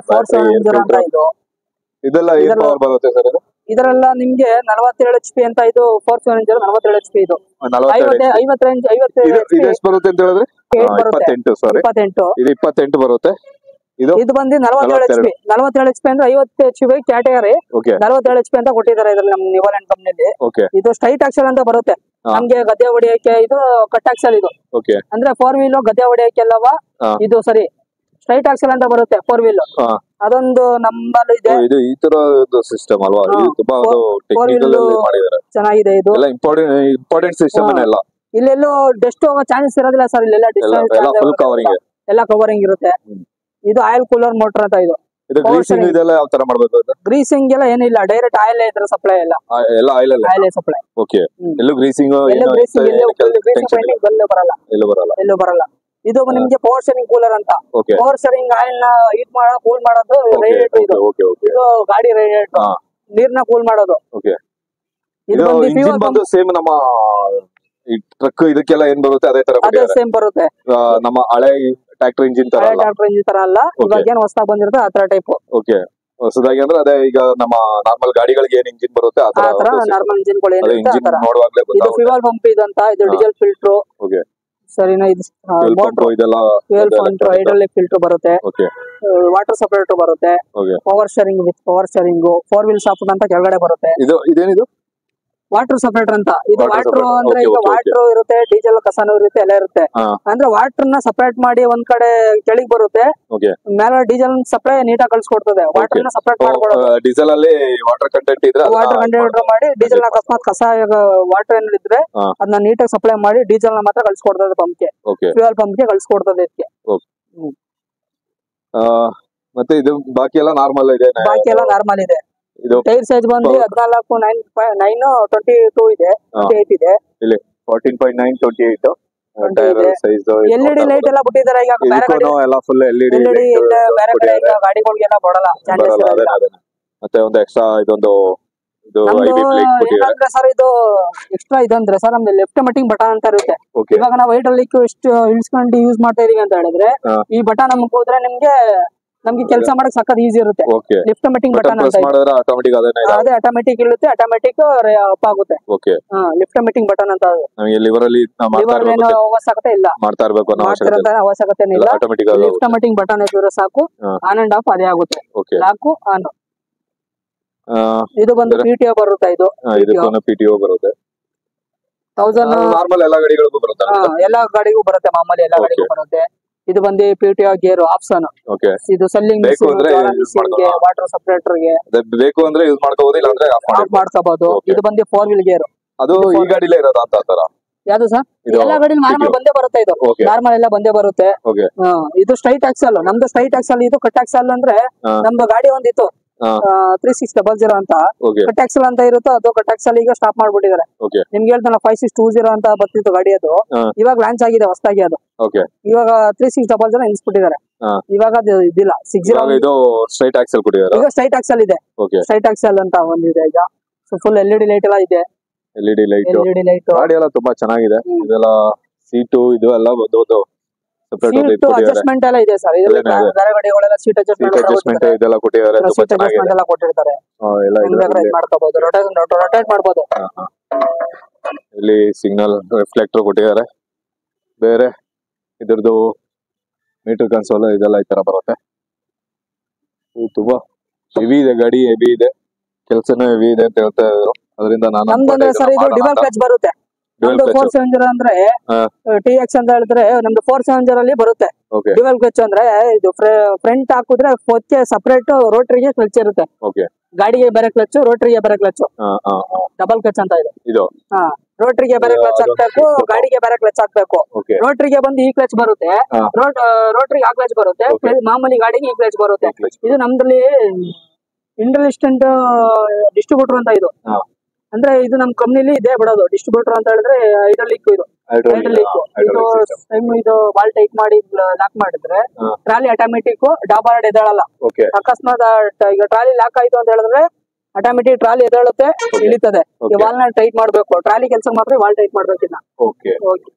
ಇದೆಲ್ಲ ಏನ್ ಪವರ್ ಬರುತ್ತೆ ಸರ್? ಇದು ಇದರೆಲ್ಲ ನಿಮ್ಗೆ ನಲವತ್ತೇಳು ಎಚ್ ಪಿ ಅಂತ. ಇದು ಫೋರ್ ಸೆವೆನ್ ಜೀರೋ ನಲವತ್ತೇಳು ಎಚ್ ಪಿ. ಇದು ಐವತ್ತು ರೇಂಜ್, ಐವತ್ತು ಎಷ್ಟು ಬರುತ್ತೆ ಅಂತ ಹೇಳಿದ್ರೆ? ಇಪ್ಪತ್ತೆಂಟು. ಸಾರಿ, ಇಪ್ಪತ್ತೆಂಟು. ಇದು ಇಪ್ಪತ್ತೆಂಟು ಬರುತ್ತೆ. ಇದು ಇದು ಬಂದು ನಲವತ್ತೇಳು ಎಚ್ ಪಿ. ನಲವತ್ತೇಳು ಎಚ್ ಪಿ ಅಂದ್ರೆ ಐವತ್ತು ಎಚ್ ಪಿ ಕ್ಯಾಟಗರಿ. ನಲವತ್ತೇಳು ಎಚ್ ಪಿ ಅಂತ ಕೊಟ್ಟಿದ್ದಾರೆ ಇದ್ರಲ್ಲಿ ನಮ್ಮ ನಿವಲ್ಯಾಂಡ್ ಕಂಪನಿಯಲ್ಲಿ. ಇದು ಸ್ಟ್ರೈಟ್ ಆಕ್ಸೆಲ್ ಅಂತ ಬರುತ್ತೆ. ನಮ್ಗೆ ಗದ್ದೆ ಹೊಡಿಯಕ್ಕೆ ಇದು ಕಟ್ ಆಕ್ಸೆಲ್. ಇದು ಅಂದ್ರೆ ಫೋರ್ ವೀಲ್ ಗದ್ದೆ ಹೊಡಿಯಕ್ಕೆಲ್ಲವ ಇದು ಸರಿ. ಸ್ಟ್ರೈಟ್ ಆಕ್ಸೆಲ್ ಅಂತ ಬರುತ್ತೆ ಫೋರ್ ವೀಲ್. ಅದೊಂದು ನಮ್ಮಲ್ಲಿ ಇದೆ. ಇದು ಈ ತರ ಸಿಸ್ಟಮ್ ಅಲ್ವಾ? ತುಂಬಾ ಟೆಕ್ನಿಕಲ್ ಆಗಿ ಮಾಡಿದ್ದಾರೆ, ಚೆನ್ನಾಗಿದೆ. ಇದು ಎಲ್ಲ ಇಂಪಾರ್ಟೆಂಟ್ ಇಂಪಾರ್ಟೆಂಟ್ ಸಿಸ್ಟಮ್ ಎಲ್ಲ. ಇಲ್ಲೆಲ್ಲೋ ಡೆಸ್ಟ್ ಹೋಗೋ ಚಾನ್ಸಸ್ ಇರೋದಿಲ್ಲ ಸರ್. ಇಲ್ಲೆಲ್ಲ ಫುಲ್ ಕವರಿಂಗ್, ಎಲ್ಲ ಕವರಿಂಗ್ ಇರುತ್ತೆ. ಇದು ಆಯಿಲ್ ಕೂಲರ್ ಮೋಟರ್ ಅಂತ. ಇದು ಇದು ಗ್ರೀಸಿಂಗ್ ಇದೆಲ್ಲ ಯಾವ ತರ ಮಾಡಬೇಕು? ಗ್ರೀಸಿಂಗ್ ಎಲ್ಲ ಏನಿಲ್ಲ, ಡೈರೆಕ್ಟ್ ಆಯಿಲ್ ಇದ್ರ ಸಪ್ಲೈ ಎಲ್ಲ ಎಲ್ಲ ಆಯಿಲ್ ಅಲ್ಲ, ಆಯಿಲ್ ಸಪ್ಲೈ. ಓಕೆ, ಎಲ್ಲೂ ಗ್ರೀಸಿಂಗ್ ಎಲ್ಲೂ ಬರಲ್ಲ, ಎಲ್ಲೂ ಬರಲ್ಲ, ಎಲ್ಲೂ ಬರಲ್ಲ. ಇದು ನಿಮ್ಗೆ ಪವರ್ ಸ್ಟೇರಿಂಗ್ ಕೂಲರ್ ಅಂತ. ಪವರ್ ಸ್ಟೇರಿಂಗ್ ಆಯಿಲ್ ನ ಹೀಟ್ ಮಾಡೋದು, ಕೂಲ್ ಮಾಡೋದು ರೇಡಿಯೇಟರ್. ಇದು ಇದು ಗಾಡಿ ರೇಡಿಯೇಟರ್, ನೀರ್ನ ಕೂಲ್ ಮಾಡೋದು. ಇದು ಇಂಜಿನ್ ಬಂದು ಸೇಮ್ ನಮ್ಮ ಟ್ರಕ್ ಇದಕ್ಕೆಲ್ಲ ಏನ್ ಬರುತ್ತೆ ಅದೇ ತರ ಅದೇ ಸೇಮ್ ಬರುತ್ತೆ. ನಮ್ಮ ಹಳೆ ಟ್ರ್ಯಾಕ್ಟರ್ ಇಂಜಿನ್ ತರ ಅಲ್ಲ, ಟ್ರ್ಯಾಕ್ಟರ್ ಇಂಜಿನ್ ತರ ಅಲ್ಲ. ಇವಾಗ ಏನ್ ಹೊಸದಾಗಿ ಬಂದಿರುತ್ತೆ ಆ ತರ ಟೈಪ್. ಓಕೆ, ಹೊಸದಾಗಿ ಅಂದ್ರೆ ಅದೇ ಈಗ ನಮ್ಮ ನಾರ್ಮಲ್ ಗಾಡಿಗಳಿಗೆ ಏನ್ ಇಂಜಿನ್ ಬರುತ್ತೆ ಆ ತರ ನಾರ್ಮಲ್ ಇಂಜಿನ್ ಗಳು ಏನಿರುತ್ತೆ ಆ ತರ. ನೋಡುವಾಗಲೇ ಇದು ಫ್ಯೂಯಲ್ ಪಂಪ್ ಇದಂತ. ಇದು ಡೀಸೆಲ್ ಫಿಲ್ಟರ್. ಓಕೆ, ಸರಿನಾ? ಇದು ಮೋಟರ್ ಇದೆಲ್ಲ ಫ್ಯೂಯಲ್ ಫಿಲ್ಟರ್, ಹೈಡ್ರಾಲಿಕ್ ಫಿಲ್ಟರ್ ಬರುತ್ತೆ. ಓಕೆ, ವಾಟರ್ ಸಪರೇಟರ್ ಬರುತ್ತೆ. Power steering with power steering, four wheel shaft ಅಂತ ಕೆಳಗಡೆ ಬರುತ್ತೆ. ಇದು ಇದೇನಿದು? ವಾಟರ್ ಸಪರೇಟರ್ ಅಂತ. ಇದು Water ವಾಟರ್ separator. ಅಂದ್ರೆ Okay, ಈಗ okay, ವಾಟರ್ ಇರುತ್ತೆ, ಡೀಸೆಲ್ ಕಸನೂ ಇರುತ್ತೆ, ಎಲ್ಲ ಇರುತ್ತೆ. ಹಾ ಅಂದ್ರೆ ವಾಟರ್ ನ ಸಪರೇಟ್ ಮಾಡಿ ಒಂದ್ ಕಡೆ ಕೆಳಗ್ ಬರುತ್ತೆ, ಓಕೆ ಮೇಲೆ ಡೀಸೆಲ್ ಸಪ್ಲೈ ನೀಟಾಗಿ ಕಳ್ಸಿಕೊಡ್ತದೆ. ವಾಟರ್ ನ ಸಪರೇಟ್ ಮಾಡ್ಕೊಡೋದು, ಡೀಸೆಲ್ ಅಲ್ಲಿ ವಾಟರ್ ಕಂಟೆಂಟ್ ಇದ್ರೆ ವಾಟರ್ ಕಂಟೆಂಟ್ ಮಾಡಿ ಡೀಸೆಲ್ ನ ಅಕಸ್ಮಾತ್ ಕಸ ವಾಟರ್ ಏನ್ ಇದ್ರೆ ಹಾ. ಅದನ್ನ ನೀಟಾಗಿ ಸಪ್ಲೈ ಮಾಡಿ ಡೀಸೆಲ್ ನ ಮಾತ್ರ ಕಳ್ಸಿಕೊಡ್ತದೆ ಪಂಪ್ಗೆ, ಓಕೆ ಫ್ಯೂಯಲ್ ಪಂಪ್ಗೆ ಕಳ್ಸಿಕೊಡ್ತದೆ ಇದಕ್ಕೆ. ಮತ್ತೆ ಇದು ಬಾಕಿ ಎಲ್ಲ ನಾರ್ಮಲ್ ಇದೆ. ಬಾಕಿ ಎಲ್ಲ ನಾರ್ಮಲ್ ಇದೆ. ಇದು ಟೈರ್ ಸೈಜ್ ಬಂದು ಹದಿನಾಲ್ಕು ನೈನ್ ನೈನ್ ಟ್ವೆಂಟಿ ಟೂ ಇದೆ, ಟ್ವೆಂಟಿ ಏಟ್ ಇದೆ. ಇಲ್ಲಿ fourteen point nine twenty eight tyre size. L E D light ಎಲ್ಲ ಬಿಟ್ಟಿದ್ದಾರೆ ಈಗ. ಬೇರೆ ಗಾಡಿ ಎಲ್ಲ full L E D L E D ಇಲ್ಲ, ಬೇರೆ ಕಡೆ ಈಗ ಗಾಡಿಗಳಿಗೆಲ್ಲ ಕೊಡಲ್ಲ, ಚಾನ್ಸಸ್ ಇರಲ್ಲ. ಮತ್ತೆ ಒಂದು ಎಕ್ಸ್ಟ್ರಾ ಇದೊಂದು ಇದು ನಮ್ದು ಐ ಬಿ ಪ್ಲೇಟ್ ಕೊಟ್ಟಿದ್ದಾರೆ. ಏನಂದ್ರೆ ಸರ್ ಇದು ಎಕ್ಸ್ಟ್ರಾ ಇದಂದ್ರೆ ಸರ್ ನಮ್ದು ಲೆಫ್ಟ್ ಮಟ್ಟಿಂಗ್ ಬಟನ್ ಅಂತ ಇರುತ್ತೆ. ಓಕೆ ಇವಾಗ ನಾವು ಹೈಡ್ರಾಲಿಕ್ ಇಷ್ಟು ಇಳಿಸ್ಕೊಂಡು ಯೂಸ್ ಮಾಡ್ತಾ ಇದೀವಿ ಅಂತ ಹೇಳಿದ್ರೆ ಹಾ. ಈ ಬಟನ್ ನಮ್ಗೆ ಹೋದ್ರೆ ನಿಮ್ಗೆ ನಮ್ಗೆ ಕೆಲಸ ಮಾಡಕ್ ಸಖತ್ ಈಸಿ ಇರುತ್ತೆ. ಓಕೆ ಲಿಫ್ಟ್ ಮಟ್ಟಿಂಗ್ ಬಟನ್ ಬಟನ್ ಪ್ರೆಸ್ ಅಂತ ಇದೆ. ಮಾಡಿದ್ರೆ ಆಟೋಮೆಟಿಕ್ ಅದನ್ನೇ ಅದೇ ಆಟೋಮೆಟಿಕ್ ಇಳುತ್ತೆ, ಆಟೋಮೆಟಿಕ್ ಅಪ್ ಆಗುತ್ತೆ. ಓಕೆ ಲಿಫ್ಟ್ ಮಟ್ಟಿಂಗ್ ಬಟನ್ ಅಂತ ಅದು. ನಮಗೆ ಲಿವರ್ ಅಲ್ಲಿ ನಾವು ಮಾಡ್ತಾ ಇವಾಗ ಏನು ಇರಬೇಕು ಅವಶ್ಯಕತೆ ಇಲ್ಲ, ಮಾಡ್ತಾ ಇರಬೇಕು ಅನ್ನೋ ಅವಶ್ಯಕತೆ ಮಾಡ್ತಿರೋ ಅವಶ್ಯಕತೆ ಇಲ್ಲ. ಇಲ್ಲ. ಆಟೋಮೆಟಿಕ್ ಲಿಫ್ಟ್ ಮಟ್ಟಿಂಗ್ ಬಟನ್ ಇದ್ರೆ ಸಾಕು, ಹಾ. ಆನ್ ಅಂಡ್ ಆಫ್ ಅದೇ ಆಗುತ್ತೆ. Okay lock on. ಇದು ಬಂದು ಪಿ ಟಿ ಒ ಬರುತ್ತೆ. ಇದು ಇದಕ್ಕೂ ಪಿ ಟಿ ಒ ಬರುತ್ತೆ. ತೌಸಂಡ್ ನಾರ್ಮಲ್ ಎಲ್ಲಾ ಗಾಡಿಗಳಿಗೂ ಬರುತ್ತೆ. ಎಲ್ಲಾ ಗಾಡಿಗೂ ಬರುತ್ತೆ, ಮಾಮೂಲಿ ಎಲ್ಲಾ ಗಾಡಿಗೂ ಬರುತ್ತೆ. ಇದು ಬಂದು P T O gear option. Okay ಇದು ಸೆಲ್ಲಿಂಗ್ ಬೇಕು ಅಂದ್ರೆ use ಮಾಡ್ಕೊಳ್ಳೋಣ. ವಾಟರ್ ಸಪ್ರೇಟರ್ ಗೆ ಬೇಕು ಅಂದ್ರೆ ಯೂಸ್ ಮಾಡ್ಕೋಬಹುದು, ಇಲ್ಲ ಅಂದ್ರೆ ಆಫ್ ಆಫ್ ಮಾಡ್ಕೋಬಹುದು. Okay. ಇದು ಬಂದು ಫೋರ್ ವೀಲ್ ಗೇರ್. ಅದು ಈ ಗಾಡಿಲೇ ಇರೋದು ಅಂತ ತರ. ಯಾವ್ದು ಸರ್? ಇದು ಎಲ್ಲಾ ಗಾಡಿ ನಾರ್ಮಲ್ ಬಂದೇ ಬರುತ್ತೆ. ಇದು ಓಕೆ ನಾರ್ಮಲ್ ಎಲ್ಲ ಬಂದೇ ಬರುತ್ತೆ. ಓಕೆ ಹಾ, ಇದು ಸ್ಟ್ರೈಟ್ ಆಕ್ಸಲ್. ನಮ್ದು ಸ್ಟ್ರೈಟ್ ಆಕ್ಸಲ್. ಇದು ಕಟ್ ಆಕ್ಸಲ್ ಅಂದ್ರೆ ಹಾ. ನಮ್ದು ಗಾಡಿ ಒಂದಿತ್ತು ಹಾ. ತ್ರೀ ಸಿಕ್ಸ್ ಡಬಲ್ ಜೀರೋ ಅಂತ ಓಕೆ ಕಟ್ ಆಕ್ಸಲ್ ಅಂತ ಇರುತ್ತೋ, ಅದು ಕಟ್ ಆಕ್ಸಲ್ ಈಗ ಸ್ಟಾಪ್ ಮಾಡ್ಬಿಟ್ಟಿದ್ದಾರೆ. ಓಕೆ ನಿಮ್ಗೆ ಹೇಳ್ತಾನಲ್ಲ ಫೈವ್ ಸಿಕ್ಸ್ ಟೂ ಜೀರೋ ಅಂತ ಬರ್ತಿತ್ತು ಗಾಡಿ, ಅದು ಹಾ. ಇವಾಗ ಲಾಂಚ್ ಆಗಿದೆ ಹೊಸದಾಗಿ. ಅದು ಓಕೆ ಇವಾಗ ತ್ರೀ ಸಿಕ್ಸ್ ಡಬಲ್ ಜೀರೋ ನಿಲ್ಸ್ಬಿಟ್ಟಿದ್ದಾರೆ. ಹಾ. ಇವಾಗ ಅದು ಇದಿಲ್ಲ, ಸಿಕ್ಸ್ ಜೀರೋ. ಇವಾಗ ಇದು ಸ್ಟ್ರೈಟ್ ಆಕ್ಸೆಲ್ ಕೊಟ್ಟಿದ್ದಾರೆ. ಈಗ ಸ್ಟ್ರೈಟ್ ಆಕ್ಸಲ್ ಇದೆ. ಓಕೆ ಸ್ಟ್ರೈಟ್ ಆಕ್ಸಲ್ ಅಂತ ಒಂದಿದೆ ಈಗ. Full L E D light ಎಲ್ಲ ಇದೆ. L E D light L E D light, ಗಾಡಿ ಎಲ್ಲ ತುಂಬಾ ಚೆನ್ನಾಗಿದೆ. ಹ್ಮ್. ಇದೆಲ್ಲ ಸೀಟು ಇದು ಎಲ್ಲ ಒಂದು ಒಂದು ಸೆಪರೇಟ್ ಒಂದು ಸೀಟ್ ಅಡ್ಜಸ್ಟ್ಮೆಂಟ್ ಎಲ್ಲ ಇದೆ ಸರ್. ಇದರಲ್ಲಿ ಅದೇನೇ ಇದೆ. ಬೇರೆ ಗಾಡಿಗಳೆಲ್ಲ ಸೀಟ್ ಸೀಟ್ ಅಡ್ಜಸ್ಟ್ಮೆಂಟ್ ಅಡ್ಜಸ್ಟ್ಮೆಂಟ್ ಇದೆಲ್ಲ ಕೊಟ್ಟಿದ್ದಾರೆ. ತುಂಬಾ ಸೀಟ್ ಚೆನ್ನಾಗಿದೆ. ಅಡ್ಜಸ್ಟ್ಮೆಂಟ್ ಎಲ್ಲ ಕೊಟ್ಟಿರ್ತಾರೆ. ಹಾ, ಎಲ್ಲ ಇದೆ. ಮಾಡ್ಕೋಬಹುದು, ರೊಟೇಟ್ ರೊಟೇಟ್ ಮಾಡಬಹುದು. ಹಾ, ಹಾ. ಇಲ್ಲಿ ಸಿಗ್ನಲ್ ರಿಫ್ಲೆಕ್ಟರ್ ಕೊಟ್ಟಿದ್ದಾರೆ. ಬೇರೆ ಇದ್ರದ್ದು ಮೀಟರ್ ಕನ್ಸೋಲ್ ಇದೆಲ್ಲ ಈ ತರ ಬರುತ್ತೆ. ಇದು ತುಂಬಾ ಹೆವಿ ಇದೆ ಗಾಡಿ, ಹೆವಿ ಇದೆ, ಕೆಲಸನೂ ಹೆವಿ ಇದೆ ಅಂತ ಹೇಳ್ತಾ ಇದ್ರು. ಅದರಿಂದ ನಾನು ನಮ್ದು ಸರ್ ಇದು ಡಿವಲ್ ಕ್ಲಚ್ ಬರುತ್ತೆ. ನಮ್ದು ಫೋರ್ ಸೆವೆನ್ ಜೀರೋ ಅಂದ್ರೆ ಟಿ ಎಕ್ಸ್ ಅಂತ ಹೇಳಿದ್ರೆ ನಮ್ದು ಫೋರ್ ಸೆವೆನ್ ಜೀರೋ ಅಲ್ಲಿ ಬರುತ್ತೆ. ಓಕೆ ಡಿವಲ್ ಕ್ಲಚ್ ಅಂದ್ರೆ ಇದು ಫ್ರಂಟ್ ಹಾಕಿದ್ರೆ ಫೋರ್ಗೆ ಸಪರೇಟ್, ರೋಟರಿಗೆ ಕ್ಲಚ್ ಇರುತ್ತೆ. ಓಕೆ ಗಾಡಿಗೆ ಬೇರೆ ಕ್ಲಚ್, ರೋಟರಿಗೆ ಬೇರೆ ಕ್ಲಚ್. ಹಾ, ಹಾ, ಹಾ. ಡಬಲ್ ಕ್ಲಚ್ ಅಂತ ಇದೆ ಇದು ಹಾ. ರೋಟರಿಗೆ ಬೇರೆ ಕ್ಲಚ್ ಹಾಕ್ಬೇಕು, ಗಾಡಿಗೆ ಬೇರೆ ಕ್ಲಚ್ ಹಾಕ್ಬೇಕು. ಓಕೆ ರೋಟರಿಗೆ ಬಂದು ಈ ಕ್ಲಚ್ ಬರುತ್ತೆ, ಹಾ. ರೋಟರಿಗೆ ಆ ಕ್ಲಚ್ ಬರುತ್ತೆ, Okay. ಮಾಮೂಲಿ ಗಾಡಿಗೆ ಈ ಕ್ಲಚ್ ಬರುತ್ತೆ. clutch. ಇದು ನಮ್ದ್ರಲ್ಲಿ ಇಂಡಸ್ಟ್ರಿಯಲ್ ಡಿಸ್ಟ್ರಿಬ್ಯೂಟರ್ ಅಂತ. ಇದು ಹಾ. ಅಂದ್ರೆ ಇದು ನಮ್ ಕಂಪ್ನಿಲಿ ಇದೆ ಬಿಡೋದು. ಡಿಸ್ಟ್ರಿಬ್ಯೂಟರ್ ಅಂತ ಹೇಳಿದ್ರೆ ಹೈಡ್ರಾಲಿಕ್. ಇದು Hydraulic, ಹೈಡ್ರಾಲಿಕ್. ಹಾ, ಇದು hydraulic system. ಟೈಮ್ ಇದು ಬಾಲ್ ಟೈಟ್ ಮಾಡಿ ಲಾಕ್ ಮಾಡಿದ್ರೆ ಹಾ. ಟ್ರಾಲಿ ಆಟೋಮೆಟಿಕ್ ಡಾಬಾರ್ಡ್ ಎದ್ದೇಳಲ್ಲ. ಓಕೆ ಅಕಸ್ಮಾತ್ ಆ ಈಗ ಟ್ರಾಲಿ ಲಾಕ್ ಆಯ್ತು ಅಂತ ಹೇಳಿದ್ರೆ ಆಟೋಮೆಟಿಕ್ ಟ್ರಾಲಿ ಎದ್ದೇಳುತ್ತೆ, ಇಳಿತದೆ. Okay. ವಾಲ್ ನ ಟೈಟ್ ಮಾಡ್ಬೇಕು. ಟ್ರಾಲಿ ಕೆಲಸ ಮಾತ್ರ ವಾಲ್ ಟೈಟ್ ಮಾಡ್ಬೇಕು. ಇನ್ನ ಓಕೆ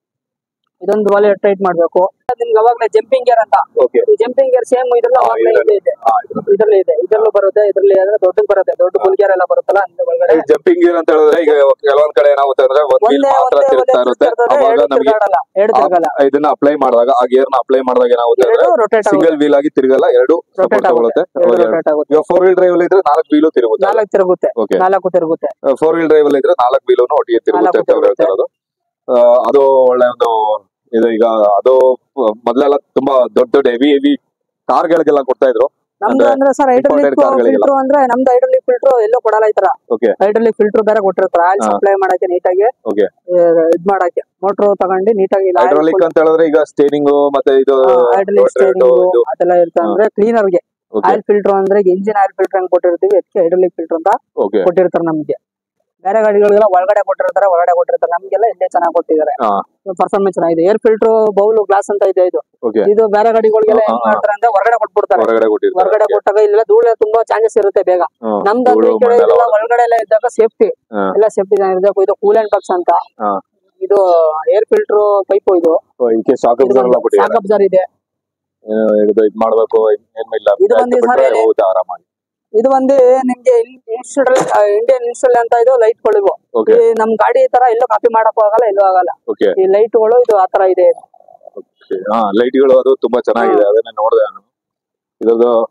ಇದೊಂದು ವಾಲ್ ಟೈಟ್ ಮಾಡ್ಬೇಕು. ನಿಮ್ಗೆ ಅವಾಗಲೇ ಜಂಪಿಂಗ್ ಗೇರ್ ಅಂತ. ಓಕೆ ಜಂಪಿಂಗ್ ಗೇರ್ ಸೇಮ್ ಇದ್ರಲ್ಲ ಅವಾಗಲೇ ಇದೆ ಇದೆ ಇದ್ರಲ್ಲಿ ಇದೆ ಇದ್ರಲ್ಲೂ ಬರುತ್ತೆ. ಇದ್ರಲ್ಲಿ ಆದ್ರೆ ದೊಡ್ಡದು ಬರುತ್ತೆ, ದೊಡ್ಡ ಬುಲ್ ಗೇರ್ ಎಲ್ಲ ಬರುತ್ತಲ್ಲ ಅಂದ್ರೆ ಒಳಗಡೆ. ಜಂಪಿಂಗ್ ಗೇರ್ ಅಂತ ಹೇಳಿದ್ರೆ ಈಗ ಕೆಲವೊಂದ್ ಕಡೆ ಏನಾಗುತ್ತೆ ಅಂದ್ರೆ ಒಂದ್ ವೀಲ್ ಒಂದೇ ಮಾತ್ರ ಒಂದೇ ತಿರುಗ್ತಾ ಇರುತ್ತೆ. ಅವಾಗ ಎರಡು ನಮಗೆ ತಿರ್ಗಾಡಲ್ಲ, ಎರಡು ತಿರ್ಗಲ್ಲ, ಆ- ಇದನ್ನ ಅಪ್ಲೈ ಮಾಡಿದಾಗ ಆ ಗೇರ್ ನ ಅಪ್ಲೈ ಮಾಡಿದಾಗ ಏನಾಗುತ್ತೆ ಅಂದ್ರೆ ಎರಡು ರೊಟೇಟ್ ಆಗುತ್ತೆ. ಸಿಂಗಲ್ ವೀಲ್ ಆಗಿ ತಿರುಗಲ್ಲ, ಎರಡು ರೊಟೇಟ್ ತಗೊಳುತ್ತೆ. ಆಗುತ್ತೆ, ಎರಡು ರೊಟೇಟ್ ಆಗುತ್ತೆ. ಈಗ ಫೋರ್ ವೀಲ್ ಡ್ರೈವ್ ಅಲ್ಲಿ ಇದ್ರೆ ನಾಲ್ಕು ವೀಲು ತಿರುಗುತ್ತೆ. ನಾಲ್ಕು ತಿರುಗುತ್ತೆ, ಓಕೆ ನಾಲ್ಕು ತಿರುಗುತ್ತೆ. ಫೋರ್ ವೀಲ್ ಡ್ರೈವ್ ಅಲ್ಲಿ ಇದ್ರೆ ನಾಲ್ಕು ವೀಲು ಒಟ್ಟಿಗೆ ತಿರುಗುತ್ತೆ ನಾಲ್ಕು ಅಂತ ಅವ್ರು ಹೇಳ್ತಾ ಇರೋದು. ಆ, ಅದು ಒಳ್ಳೆ ಒಂದು ಇದು. ಈಗ ಅದು ಮೊದ್ಲೆಲ್ಲ ತುಂಬಾ ದೊಡ್ಡ ದೊಡ್ಡ ಹೆವಿ ಹೆವಿ ಕಾರ್ಗಳಿಗೆಲ್ಲ ಕೊಡ್ತಾ ಇದ್ರು. ನಮ್ದು ಅಂದ್ರೆ ಅಂದ್ರೆ ಸರ್ ಹೈಡ್ರಾಲಿಕ್ imported ಕಾರ್ಗಳಿಗೆಲ್ಲ. ಫಿಲ್ಟರ್ ಅಂದ್ರೆ ನಮ್ದು ಹೈಡ್ರಾಲಿಕ್ ಫಿಲ್ಟರ್ ಎಲ್ಲೋ ಕೊಡಲ್ಲ ಈ ತರ. ಓಕೆ ಹೈಡ್ರಾಲಿಕ್ ಫಿಲ್ಟರ್ ಬೇರೆ ಕೊಟ್ಟಿರ್ತಾರೆ ಆಯಿಲ್ ಹಾ. ಸಪ್ಲೈ ಮಾಡಕ್ಕೆ ನೀಟಾಗಿ. ಓಕೆ ಇದ್ ಮಾಡಕ್ಕೆ ಮೋಟರ್ ತಗೊಂಡು ನೀಟಾಗಿ ಹೈಡ್ರಾಲಿಕ್ ಅಂತ ಹೇಳಿದ್ರೆ ಈಗ ಸ್ಟೇರಿಂಗ್ ಮತ್ತೆ ಇದು ಹೈಡ್ರಾಲಿಕ್ rotator ಇದು. ಅದೆಲ್ಲ ಇರುತ್ತೆ. ಅಂದ್ರೆ ಕ್ಲೀನರ್ ಗೆ ಓಕೆ ಆಯಿಲ್ ಫಿಲ್ಟರ್ ಅಂದ್ರೆ ಇಂಜಿನ್ ಆಯಿಲ್ ಫಿಲ್ಟರ್ ಅಂತ ಕೊಟ್ಟಿರ್ತೀವಿ, ಅದಕ್ಕೆ ಹೈಡ್ರಾಲಿಕ್ ಫಿಲ್ಟರ್ ಅಂತ ಓಕೆ ಕೊಟ್ಟಿರ್ತಾರೆ ನಮ್ಗೆ. ಬೇರೆ ಗಾಡಿಗಳಿಗೆಲ್ಲ ಒಳಗಡೆ ಕೊಟ್ಟಿರ್ತಾರೆ, ಹೊರಗಡೆ ಕೊಟ್ಟಿರ್ತಾರೆ. ನಮ್ಗೆಲ್ಲ ಇಲ್ಲೇ ಚೆನ್ನಾಗಿ ಕೊಟ್ಟಿದ್ದಾರೆ. ಹಾ ಪರ್ಫಾರ್ಮೆನ್ಸ್ ಚೆನ್ನಾಗಿದೆ. ಏರ್ ಫಿಲ್ಟರ್ ಬೌಲ್ ಗ್ಲಾಸ್ ಅಂತ ಇದೆ ಇದು. ಓಕೆ ಇದು ಬೇರೆ ಗಾಡಿಗಳಿಗೆಲ್ಲ ಹಾ, ಏನ್ ಹಾ. ಮಾಡ್ತಾರೆ ಅಂದ್ರೆ ಹೊರಗಡೆ ಕೊಟ್ಬಿಡ್ತಾರೆ. ಹೊರಗಡೆ ಕೊಟ್ಟಿರ್ತಾರೆ. ಹೊರಗಡೆ ಕೊಟ್ಟಾಗ ಇಲ್ಲ ಧೂಳು ತುಂಬಾ ಚಾನ್ಸಸ್ ಇರುತ್ತೆ ಬೇಗ. ಹ್ಮ್. ನಮ್ದು ಅಂದ್ರೆ ಈ ಧೂಳು, ಕಡೆ ಮಣ್ಣೆಲ್ಲ ಇದೆಲ್ಲ ಒಳಗಡೆ ಎಲ್ಲ ಇದ್ದಾಗ ಸೇಫ್ಟಿ ಹಾ. ಎಲ್ಲ ಸೇಫ್ಟಿ ಇರಬೇಕು. ಇದು ಕೂಲೆಂಟ್ ಬಾಕ್ಸ್ ಅಂತ. ಹಾ. ಇದು ಏರ್ ಫಿಲ್ಟರ್ ಪೈಪ್. ಇದು So, ಇದಕ್ಕೆ ಶಾಕ್ ಅಬ್ಸರ್ವರ್ ಎಲ್ಲ ಕೊಟ್ಟಿದ್ದಾರೆ. ಶಾಕ್ ಅಬ್ಸರ್ವರ್ ಇದೆ. ಏನು ಹಿಡಿದು ಇದ್ ಮಾಡ್ಬೇಕು ಏನು ಇಲ್ಲ, ಇದು ಬಂದು ಬಿಟ್ರೆ ಸರ್ ಹೋಗುತ್ತೆ ಆರಾಮಾಗಿ. ಇದು ಬಂದು ನಿಮ್ಗೆ ಇನ್ಸ್ಟಲ್ ಇಂಡಿಯನ್ ಇನ್ಸ್ಟಲ್ ಅಂತ ಇದು ಲೈಟ್ ಗಳಿವು. ಓಕೆ ಈ ನಮ್ ಗಾಡಿ ತರ ಎಲ್ಲೂ ಕಾಪಿ ಮಾಡಕ್ ಆಗಲ್ಲ, ಎಲ್ಲೂ ಆಗಲ್ಲ. ಓಕೆ ಈ ಲೈಟ್ ಗಳು ಇದು ಆತರ ಇದೆ. ಹಾ ಲೈಟ್ಗಳು ಅದು ತುಂಬಾ ಚೆನ್ನಾಗಿದೆ. ಅದನ್ನ ನೋಡಿದೆ ನಾನು. ಇದ್ರದ್ದು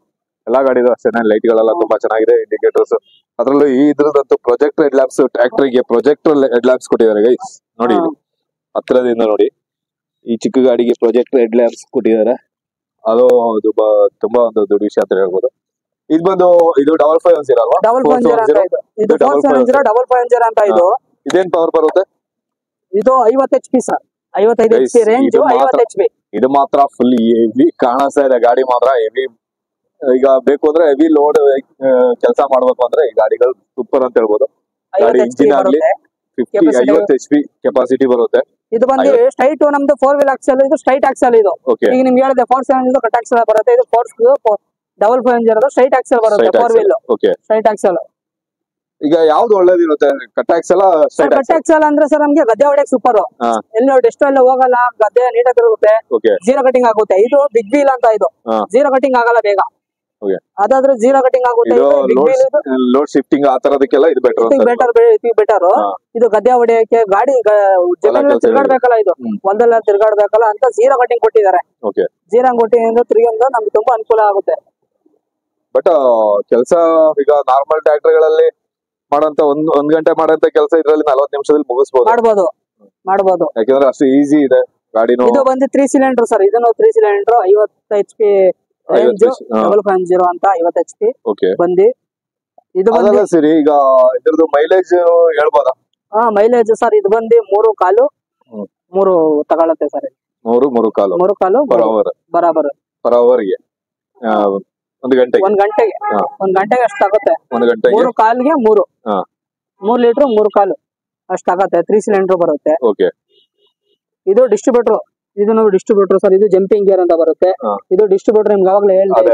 ಎಲ್ಲಾ ಗಾಡಿದು ಅಷ್ಟೇನೆ ಲೈಟ್ ಗಳೆಲ್ಲ ತುಂಬಾ ಚೆನ್ನಾಗಿದೆ ಇಂಡಿಕೇಟರ್ಸ್ ಅದ್ರಲ್ಲೂ ಈ ಇದ್ರದಂತೂ ಪ್ರೊಜೆಕ್ಟರ್ ಹೆಡ್ ಲ್ಯಾಂಪ್ಸ್ ಟ್ರ್ಯಾಕ್ಟರ್ಗೆ ಪ್ರೊಜೆಕ್ಟರ್ ಹೆಡ್ ಲ್ಯಾಂಪ್ಸ್ ಕೊಟ್ಟಿದ್ದಾರೆ ಗೈಸ್ ನೋಡಿ ಇದು ಹತ್ರದಿಂದ ನೋಡಿ ಈ ಚಿಕ್ಕ ಗಾಡಿಗೆ ಪ್ರೊಜೆಕ್ಟರ್ ಹೆಡ್ ಲ್ಯಾಂಪ್ಸ್ ಕೊಟ್ಟಿದ್ದಾರೆ ಅದು ತುಂಬಾ ಒಂದು ದೊಡ್ಡ ವಿಷಯ ಅಂತ ಹೇಳ್ಬೋದು ಇದು ಬಂದು ಇದು ಡಬಲ್ ಫೈವ್ ಒನ್ ಜೀರೋ ಅಲ್ವಾ ಡಬಲ್ ಫೈವ್ ಜೀರೋ ಅಂತ ಇದು ಇದು double five zero double five zero ಅಂತ ಇದು ಇದೇನ್ ಪವರ್ ಬರುತ್ತೆ ಇದು ಐವತ್ತು ಎಚ್ ಪಿ ಸರ್ ಐವತ್ತೈದು ಎಚ್ ಪಿ ರೇಂಜ್ ಐವತ್ತು ಎಚ್ ಪಿ ಇದು ಮಾತ್ರ ಫುಲ್ ಹೆವಿ ಕಾಣಿಸ್ತಾ ಇದೆ ಗಾಡಿ ಮಾತ್ರ ಹೆವಿ ಈಗ ಬೇಕು ಅಂದ್ರೆ ಹೆವಿ ಲೋಡ್ ಕೆಲಸ ಮಾಡ್ಬೇಕು ಅಂದ್ರೆ ಈ ಗಾಡಿಗಳು ಸೂಪರ್ ಅಂತ ಹೇಳ್ಬೋದು ಗಾಡಿ ಇಂಜಿನ್ ಆಗ್ಲಿ ಫಿಫ್ಟಿ ಐವತ್ತು ಎಚ್ ಪಿ ಕೆಪಾಸಿಟಿ ಬರುತ್ತೆ ಇದು ಬಂದು ಸ್ಟ್ರೈಟ್ ನಮ್ದು ಫೋರ್ ವೀಲ್ ಆಕ್ಸಲ್ ಇದು ಸ್ಟ್ರೈಟ್ ಆಕ್ಸಲ್ ಇದು ಈಗ ನಿಮ್ಗೆ ಹೇಳಿದೆ ಫೋರ್ ಸೆವೆನ್ ಇದು ಕಟ್ ಆಕ್ಸಲ್ ಬರುತ್ತೆ ಇದು four double five zero straight axle ಬರುತ್ತೆ ಫೋರ್ ವೀಲ್ ಸ್ಟ್ರೈಟ್ ಆಕ್ಸಲ್ ಈಗ ಯಾವ್ದು ಒಳ್ಳೇದಿರುತ್ತೆ ಕಟ್ ಆಕ್ಸಲ್ ಕಟ್ ಆಕ್ಸಲ್ ಅಂದ್ರೆ ಸರ್ ನಮ್ಗೆ ಗದ್ದೆ ಹೊಡೆಯಕ್ ಸೂಪರ್ ಎಲ್ಲೋ ಡೆಸ್ಟ್ ಎಲ್ಲ ಹೋಗಲ್ಲ ಗದ್ದೆ ನೀಟಾಗಿ ತಿರುಗುತ್ತೆ ಜೀರೋ ಕಟಿಂಗ್ ಆಗುತ್ತೆ ಇದು ಬಿಗ್ ವೀಲ್ ಅಂತ ಇದು ಜೀರೋ ಕಟಿಂಗ್ ಆಗಲ್ಲ ಬೇಗ ಅದಾದ್ರೆ ಜೀರೋ ಕಟಿಂಗ್ ಆಗುತ್ತೆ ಲೋಡ್ ಶಿಫ್ಟಿಂಗ್ ಆ ತರದಕ್ಕೆಲ್ಲ ಇದು ಬೆಟರ್ ಬೆಟರ್ ಬೆಟರ್ ಇದು ಗದ್ದೆ ಹೊಡೆಯಕ್ಕೆ ಗಾಡಿ ಜಮೀನೆಲ್ಲ ತಿರ್ಗಾಡ್ಬೇಕಲ್ಲ ಇದು ಒಂದೆಲ್ಲ ತಿರ್ಗಾಡ್ಬೇಕಲ್ಲ ಅಂತ ಜೀರೋ ಕಟಿಂಗ್ ಕೊಟ್ಟಿದ್ದಾರೆ ಜೀರೋ ಕಟಿಂಗ್ ತಿರುಗಿಂದ ನಮ್ಗೆ ತುಂಬಾ ಅನುಕೂಲ ಆಗುತ್ತೆ ಬಟ್ ಕೆಲಸ ಈಗ ನಾರ್ಮಲ್ ಟ್ರ್ಯಾಕ್ಟರ್ ಗಳಲ್ಲಿ ಮಾಡಂತ ಒಂದ್ ಒಂದ್ ಗಂಟೆ ಮಾಡಂತ ಕೆಲಸ ಇದ್ರಲ್ಲಿ ನಲ್ವತ್ತು ನಿಮಿಷದಲ್ಲಿ ಮುಗಿಸಬಹುದು ಮಾಡಬಹುದು ಮಾಡಬಹುದು ಯಾಕಂದ್ರೆ ಅಷ್ಟು ಈಸಿ ಇದೆ ಗಾಡಿನೂ ಇದು ಬಂದು ತ್ರೀ ಸಿಲಿಂಡರ್ ಸರ್ ಇದನ್ನು ತ್ರೀ ಸಿಲಿಂಡರ್ ಐವತ್ತು H P range double five zero ಅಂತ ಐವತ್ತು ಎಚ್ ಪಿ ಬಂದಿ ಇದು ಸರಿ ಈಗ ಇದ್ರದ್ದು ಮೈಲೇಜ್ ಹೇಳ್ಬೋದಾ ಹಾ ಮೈಲೇಜ್ ಸರ್ ಇದು ಬಂದು ಮೂರು ಕಾಲು ಮೂರು ತಗೊಳತ್ತೆ ಸರ್ ಮೂರು ಮೂರು ಕಾಲು ಮೂರು ಕಾಲು ಬರಾಬರ್ ಬರಾಬರ್ ಪರ್ ಅವರ್ಗೆ ಒಂದು ಗಂಟೆಗೆ ಒಂದ್ ಗಂಟೆಗೆ ಒಂದ್ ಗಂಟೆಗೆ ಅಷ್ಟು ಆಗುತ್ತೆ ಒಂದು ಗಂಟೆಗೆ ಮೂರು ಕಾಲ್ಗೆ ಮೂರು ಮೂರ್ ಲೀಟರ್ ಮೂರು ಕಾಲು ಅಷ್ಟು ಆಗುತ್ತೆ ತ್ರೀ ಸಿಲಿಂಡರ್ ಬರುತ್ತೆ ಓಕೆ ಇದು ಡಿಸ್ಟ್ರಿಬ್ಯೂಟರ್ ಇದು ನಾವು ಡಿಸ್ಟ್ರಿಬ್ಯೂಟರ್ ಸರ್ ಇದು ಜಂಪಿಂಗ್ ಗೇರ್ ಅಂತ ಬರುತ್ತೆ ಇದು ಡಿಸ್ಟ್ರಿಬ್ಯೂಟರ್ ನಿಮ್ಗೆ ಅವಾಗಲೇ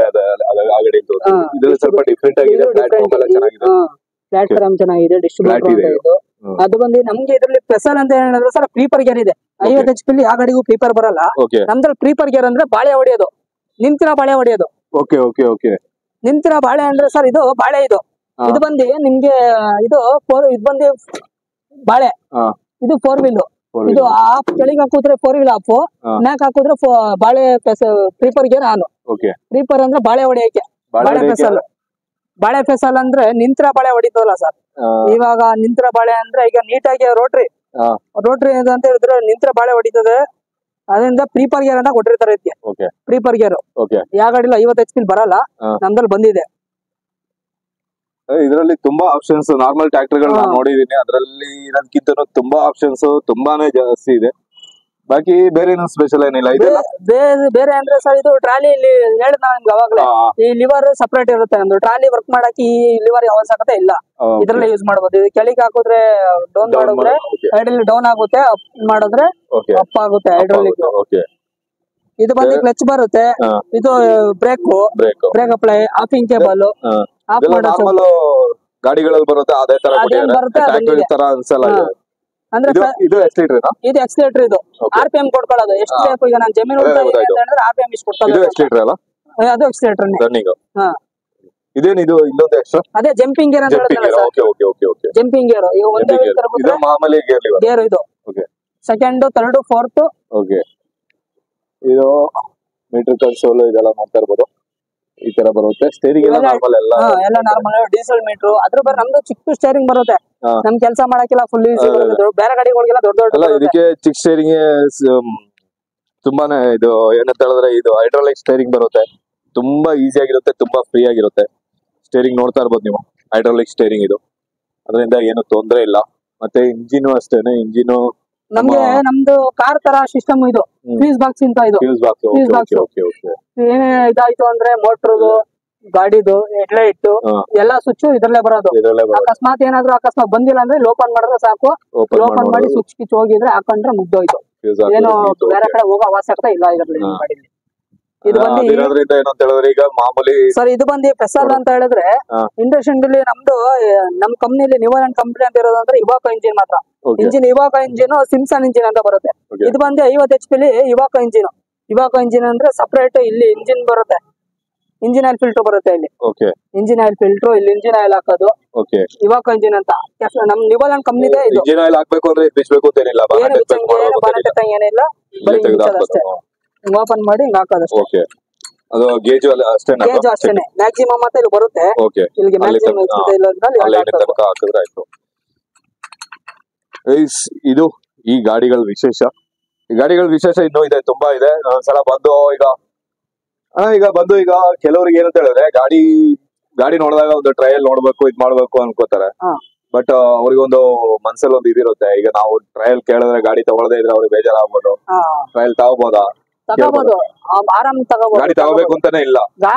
ಪ್ಲಾಟ್ಫಾರ್ಮ್ ಚೆನ್ನಾಗಿದೆ ಡಿಸ್ಟ್ರಿಬ್ಯೂಟರ್ ಅಂತ ಇದು ಅದು ಬಂದು ನಮ್ಗೆ ಇದ್ರಲ್ಲಿ ಸ್ಪೆಷಲ್ ಅಂತ ಹೇಳಿದ್ರೆ ಸರ್ ಪ್ರೀಪರ್ ಗೇರ್ ಇದೆ ಐವತ್ತು ಎಚ್ ಪಿ ಆ ಗಾಡಿಗೂ ಪ್ರೀಪರ್ ಬರಲ್ಲ ನಮ್ದ್ರಲ್ಲಿ ಪ್ರೀಪರ್ ಗೇರ್ ಅಂದ್ರೆ ಬಾಳೆ ಹೊಡೆಯೋದು ನಿಂತಿನ ಬಾಳೆ ಹೊಡೆಯೋದು ಓಕೆ ಓಕೆ ಓಕೆ ನಿಂತಿನ ಬಾಳೆ ಅಂದ್ರೆ ಸರ್ ಇದು ಬಾಳೆ ಇದು ಇದು ಬಂದು ನಿಮ್ಗೆ ಇದು ಫೋರ್ ಇದು ಬಂದು ಬಾಳೆ ಇದು ಫೋರ್ ವೀಲ್ ಇದು ಆಫ್ ಕೆಳಗೆ ಹಾಕಿದ್ರೆ ಫೋರ್ ವೀಲ್ ಆಫ್ ಮ್ಯಾಕ್ ಹಾಕಿದ್ರೆ ಬಾಳೆ ಪ್ರೀಪರ್ ಗೇರ್ ಆನ್ ಪ್ರೀಪರ್ ಅಂದ್ರೆ ಬಾಳೆ ಹೊಡೆಯಕ್ಕೆ ಬಾಳೆ ಫೆಸಲ್ ಬಾಳೆ ಫೆಸಲ್ ಅಂದ್ರೆ ನಿಂತ್ರ ಬಾಳೆ ಹೊಡಿತದಲ್ಲ ಸರ್ ಇವಾಗ ನಿಂತ್ರ ಬಾಳೆ ಅಂದ್ರೆ ಈಗ ನೀಟಾಗಿ ರೋಟ್ರಿ ರೋಟ್ರಿ ಅಂತ ಹೇಳಿದ್ರೆ ನಿಂತ್ರ ಬಾಳೆ ಹೊಡಿತದೆ ಅದರಿಂದ ಪ್ರೀಪರ್ ಗೇರ್ ಅಂತ ಕೊಟ್ಟಿರ್ತಾರೆ ಇದಕ್ಕೆ ಪ್ರೀಪರ್ ಗೇರ್ ಯಾವ ಗಾಡಿಲಿ ಐವತ್ತು ಎಚ್ ಪಿ ಬರಲ್ಲ ನಮ್ದಲ್ಲಿ ಬಂದಿದೆ ಇದರಲ್ಲಿ ತುಂಬಾ ಆಪ್ಷನ್ಸ್ ನಾರ್ಮಲ್ ಟ್ರ್ಯಾಕ್ಟರ್ ಗಳನ್ನ ನೋಡಿದೀನಿ ಅದರಲ್ಲಿ ಇದಕ್ಕಿಂತ ತುಂಬಾ ಆಪ್ಷನ್ಸ್ ತುಂಬಾನೇ ಜಾಸ್ತಿ ಇದೆ ಬಾಕಿ ಬೇರೆ ಏನು ಸ್ಪೆಷಲ್ ಏನಿಲ್ಲ ಇದೆ ಬೇರೆ ಅಂದ್ರೆ ಸರ್ ಇದು ಟ್ರಾಲಿ ಇಲ್ಲಿ ಹೇಳಿದ್ ನಾವ್ ನಿಮ್ಗೆ ಅವಾಗಲೇ ಈ ಲಿವರ್ ಸಪರೇಟ್ ಇರುತ್ತೆ ನಮ್ದು ಟ್ರಾಲಿ ವರ್ಕ್ ಮಾಡಕ್ಕೆ ಈ ಲಿವರ್ ಅವಶ್ಯಕತೆ ಇಲ್ಲ ಇದ್ರಲ್ಲೇ ಯೂಸ್ ಮಾಡಬಹುದು ಇದು ಕೆಳಗೆ ಹಾಕಿದ್ರೆ ಡೌನ್ ಮಾಡಿದ್ರೆ ಸೈಡಲ್ಲಿ ಡೌನ್ ಆಗುತ್ತೆ ಅಪ್ ಮಾಡಿದ್ರೆ ಅಪ್ ಆಗುತ್ತೆ ಹೈಡ್ರಾಲಿಕ್ ಇದು ಬಂದು ಕ್ಲಚ್ ಬರುತ್ತೆ ಇದು ಬ್ರೇಕ್ ಬ್ರೇಕ್ ಅಪ್ಲೈ ಆಫಿಂಗ್ ಕೇಬಲ್ ಆಫ್ ಮಾಡೋದು ಗಾಡಿಗಳಲ್ಲಿ ಬರುತ್ತೆ ಅದೇ ತರ ತರ ಅನ್ಸಲ್ಲ ಅಂದ್ರೆ ಇದು ಎಕ್ಸ್ಲೇಟರ್ ಇದು ಎಕ್ಸ್ಲೇಟರ್ ಇದು ಆರ್ ಪಿ ಎಂ ಕೊಡ್ಕೊಳ್ಳೋದು ಎಷ್ಟು ಬೇಕು ಈಗ ನಾನು ಜಮೀನು ಹೇಳಿದ್ರೆ ಆರ್ ಪಿ ಎಂ ಇಷ್ಟು ಕೊಡ್ಕೊಳ್ಳೋದು ಇದು ಎಕ್ಸ್ಲೇಟರ್ ಅಲ್ಲ ಅದು ಎಕ್ಸ್ಲೇಟರ್ ರನ್ನಿಂಗ್ ಹಾ ಇದೇನಿದು ಇನ್ನೊಂದು ಎಕ್ಸ್ಟ್ರಾ ಅದೇ ಜಂಪಿಂಗ್ ಗೇರ್ ಅಂತ ಹೇಳ್ತಾರೆ okay okay okay okay jumping gear ಈ ಒಂದೇ ಇದು ಮಾಮೂಲಿ ಗೇರ್ ಲಿವರ್ ಗೇರ್ ಇದು okay second third fourth okay ಇದು ಮೀಟರ್ ಕನ್ಸೋಲ್ ಇದೆಲ್ಲ ನೋಡ್ತಾ ಇರಬಹುದು ಈ ತರ ಬರುತ್ತೆ ಸ್ಟೇರಿಂಗ್ ಎಲ್ಲ ನಾರ್ಮಲ್ ಎಲ್ಲ ಎಲ್ಲ ನಾರ್ಮಲ್ ಡೀಸೆಲ್ ಮೀಟರ್ ಅದ್ರ ಬೇರೆ ನಮ್ದು ಚಿಕ್ಕ ಸ್ಟೇರಿಂಗ್ ಬರುತ್ತೆ ನಮ್ ಕೆಲಸ ಮಾಡಕ್ಕಿಲ್ಲ ಫುಲ್ ಈಸಿ ಬೇರೆ ಗಾಡಿಗಳಿಗೆಲ್ಲ ದೊಡ್ಡ ದೊಡ್ಡ ಅಲ್ಲ ಇದಕ್ಕೆ ಚಿಕ್ಕ ಸ್ಟೇರಿಂಗ್ ತುಂಬಾನೇ ಇದು ಏನಂತ ಹೇಳಿದ್ರೆ ಇದು ಹೈಡ್ರಾಲಿಕ್ ಸ್ಟೇರಿಂಗ್ ಬರುತ್ತೆ ತುಂಬಾ ಈಸಿ ಆಗಿರುತ್ತೆ ತುಂಬಾ ಫ್ರೀ ಆಗಿರುತ್ತೆ ಸ್ಟೇರಿಂಗ್ ನೋಡ್ತಾ ಇರ್ಬೋದು ನೀವು ಹೈಡ್ರಾಲಿಕ್ ಸ್ಟೇರಿಂಗ್ ಇದು ಅದರಿಂದ ಏನು ತೊಂದರೆ ಇಲ್ಲ ಮತ್ತೆ ಇಂಜಿನ್ ಅಷ್ಟೇನೆ ಇಂಜಿನ್ ನಮ್ಗೆ ನಮ್ದು ಕಾರ್ ತರ ಸಿಸ್ಟಮ್ ಇದು ಫ್ಯೂಸ್ ಬಾಕ್ಸ್ ಅಂತ ಇದು ಫ್ಯೂಸ್ ಬಾಕ್ಸ್ ಫ್ಯೂಸ್ ಬಾಕ್ಸ್ ಏನೇ ಇದಾಯ್ತು ಅಂದ್ರೆ ಮೋಟ್ರದು ಗಾಡಿದು ಹೆಡ್ಲೈಟ್ ಎಲ್ಲಾ ಸ್ವಿಚ್ ಇದ್ರಲ್ಲೇ ಬರೋದು ಅಕಸ್ಮಾತ್ ಏನಾದ್ರು ಅಕಸ್ಮಾತ್ ಬಂದಿಲ್ಲ ಅಂದ್ರೆ ಓಪನ್ ಮಾಡಿದ್ರೆ ಸಾಕು ಓಪನ್ ಮಾಡಿ ಸ್ವಿಚ್ ಕಿಚ್ ಹೋಗಿದ್ರೆ ಹಾಕೊಂಡ್ರೆ ಮುಗ್ದೋಯ್ತು ಏನು ಬೇರೆ ಕಡೆ ಹೋಗೋ ಅವಶ್ಯಕತೆ ಇಲ್ಲ ಇದ್ರಲ್ಲಿ ಗಾಡಿಲಿ ಇದು ಬಂದು ಈಗ ಮಾಮೂಲಿ ಸರ್ ಇದು ಬಂದು ಪೆಸಲ್ ಅಂತ ಹೇಳಿದ್ರೆ ಇಂಡಸ್ಟ್ರಿ ನಮ್ದು ನಮ್ ಕಂಪ್ನಿಲಿ ನಿವನ್ ಕಂಪ್ನಿ ಅಂತ ಇರೋದಂದ್ರೆ ಇವಾಕ ಇಂಜಿನ್ ಮಾತ್ರ ಇಂಜಿನ್ ಇವಾಕ ಇಂಜಿನ್ ಸಿಮ್ಸನ್ ಇಂಜಿನ್ ಅಂತ ಬರುತ್ತೆ ಇದು ಬಂದು ಐವತ್ತು ಎಚ್ ಪಿಲಿ ಇವಾಕ ಇಂಜಿನ್ ಇವಾಕ ಇಂಜಿನ್ ಅಂದ್ರೆ ಸಪರೇಟ್ ಇಲ್ಲಿ ಇಂಜಿನ್ ಬರುತ್ತೆ ಇಂಜಿನ್ ಆಯಿಲ್ ಫಿಲ್ಟರ್ ಬರುತ್ತೆ ಇಲ್ಲಿ ಇಂಜಿನ್ ಆಯಿಲ್ ಫಿಲ್ಟರ್ ಇಲ್ಲಿ ಇಂಜಿನ್ ಆಯಿಲ್ ಹಾಕೋದು ಇವಾಕ ಇಂಜಿನ್ ಅಂತ ನಮ್ ನಿವನ್ ಕಂಪ್ನಿದೆ ಇದು ಇಂಜಿನ್ ಆಯಿಲ್ ಹಾಕ್ಬೇಕು ಅಂದ್ರೆ ಬಿಚ್ಚಬೇಕು ಅಂತ ಏನಿಲ್ಲ ಏನಿಲ್ಲ ಬರೀ ಅಷ್ಟೇ ಓಪನ್ ಮಾಡಿ ಹಿಂಗ್ ಹಾಕೋದಷ್ಟೇ ಅದು ಗೇಜು ಅಷ್ಟೇ ಗೇಜ್ ಅಷ್ಟೇನೆ ಮ್ಯಾಕ್ಸಿಮಮ್ ಅಂತ ಇಲ್ಲಿ ಬರುತ್ತೆ. ಓಕೆ ಇಲ್ಲಿಗೆ ಮ್ಯಾಕ್ಸಿಮಮ್ ತನಕ ಹಾಕಿದ್ರೆ ಆಯ್ತು. ಇದು ಈ ಗಾಡಿಗಳ ವಿಶೇಷ. ಈ ಗಾಡಿಗಳ ವಿಶೇಷ ಇನ್ನೂ ಇದೆ, ತುಂಬಾ ಇದೆ. ಒಂದ್ಸಲ ಬಂದು ಈಗ ಈಗ ಬಂದು ಈಗ ಕೆಲವ್ರಿಗೆ ಏನಂತ ಹೇಳಿದ್ರೆ ಗಾಡಿ ಗಾಡಿ ನೋಡಿದಾಗ ಒಂದು ಟ್ರಯಲ್ ನೋಡ್ಬೇಕು ಇದ್ ಮಾಡ್ಬೇಕು ಅನ್ಕೋತಾರೆ. ಬಟ್ ಅವ್ರಿಗೆ ಒಂದು ಮನ್ಸಲ್ಲಿ ಒಂದು ಇದಿರುತ್ತೆ, ಈಗ ನಾವು ಟ್ರಯಲ್ ಕೇಳಿದ್ರೆ ಗಾಡಿ ತಗೊಳ್ಳದೇ ಇದ್ರೆ ಅವ್ರಿಗೆ ಬೇಜಾರಾಗ್ಬೋದು. ಟ್ರಯಲ್ ತಗೋಬೋದಾ? ಗಾಡಿ ತಗೋಬೇಕು ಅಂತಾನೆ ಇಲ್ಲ,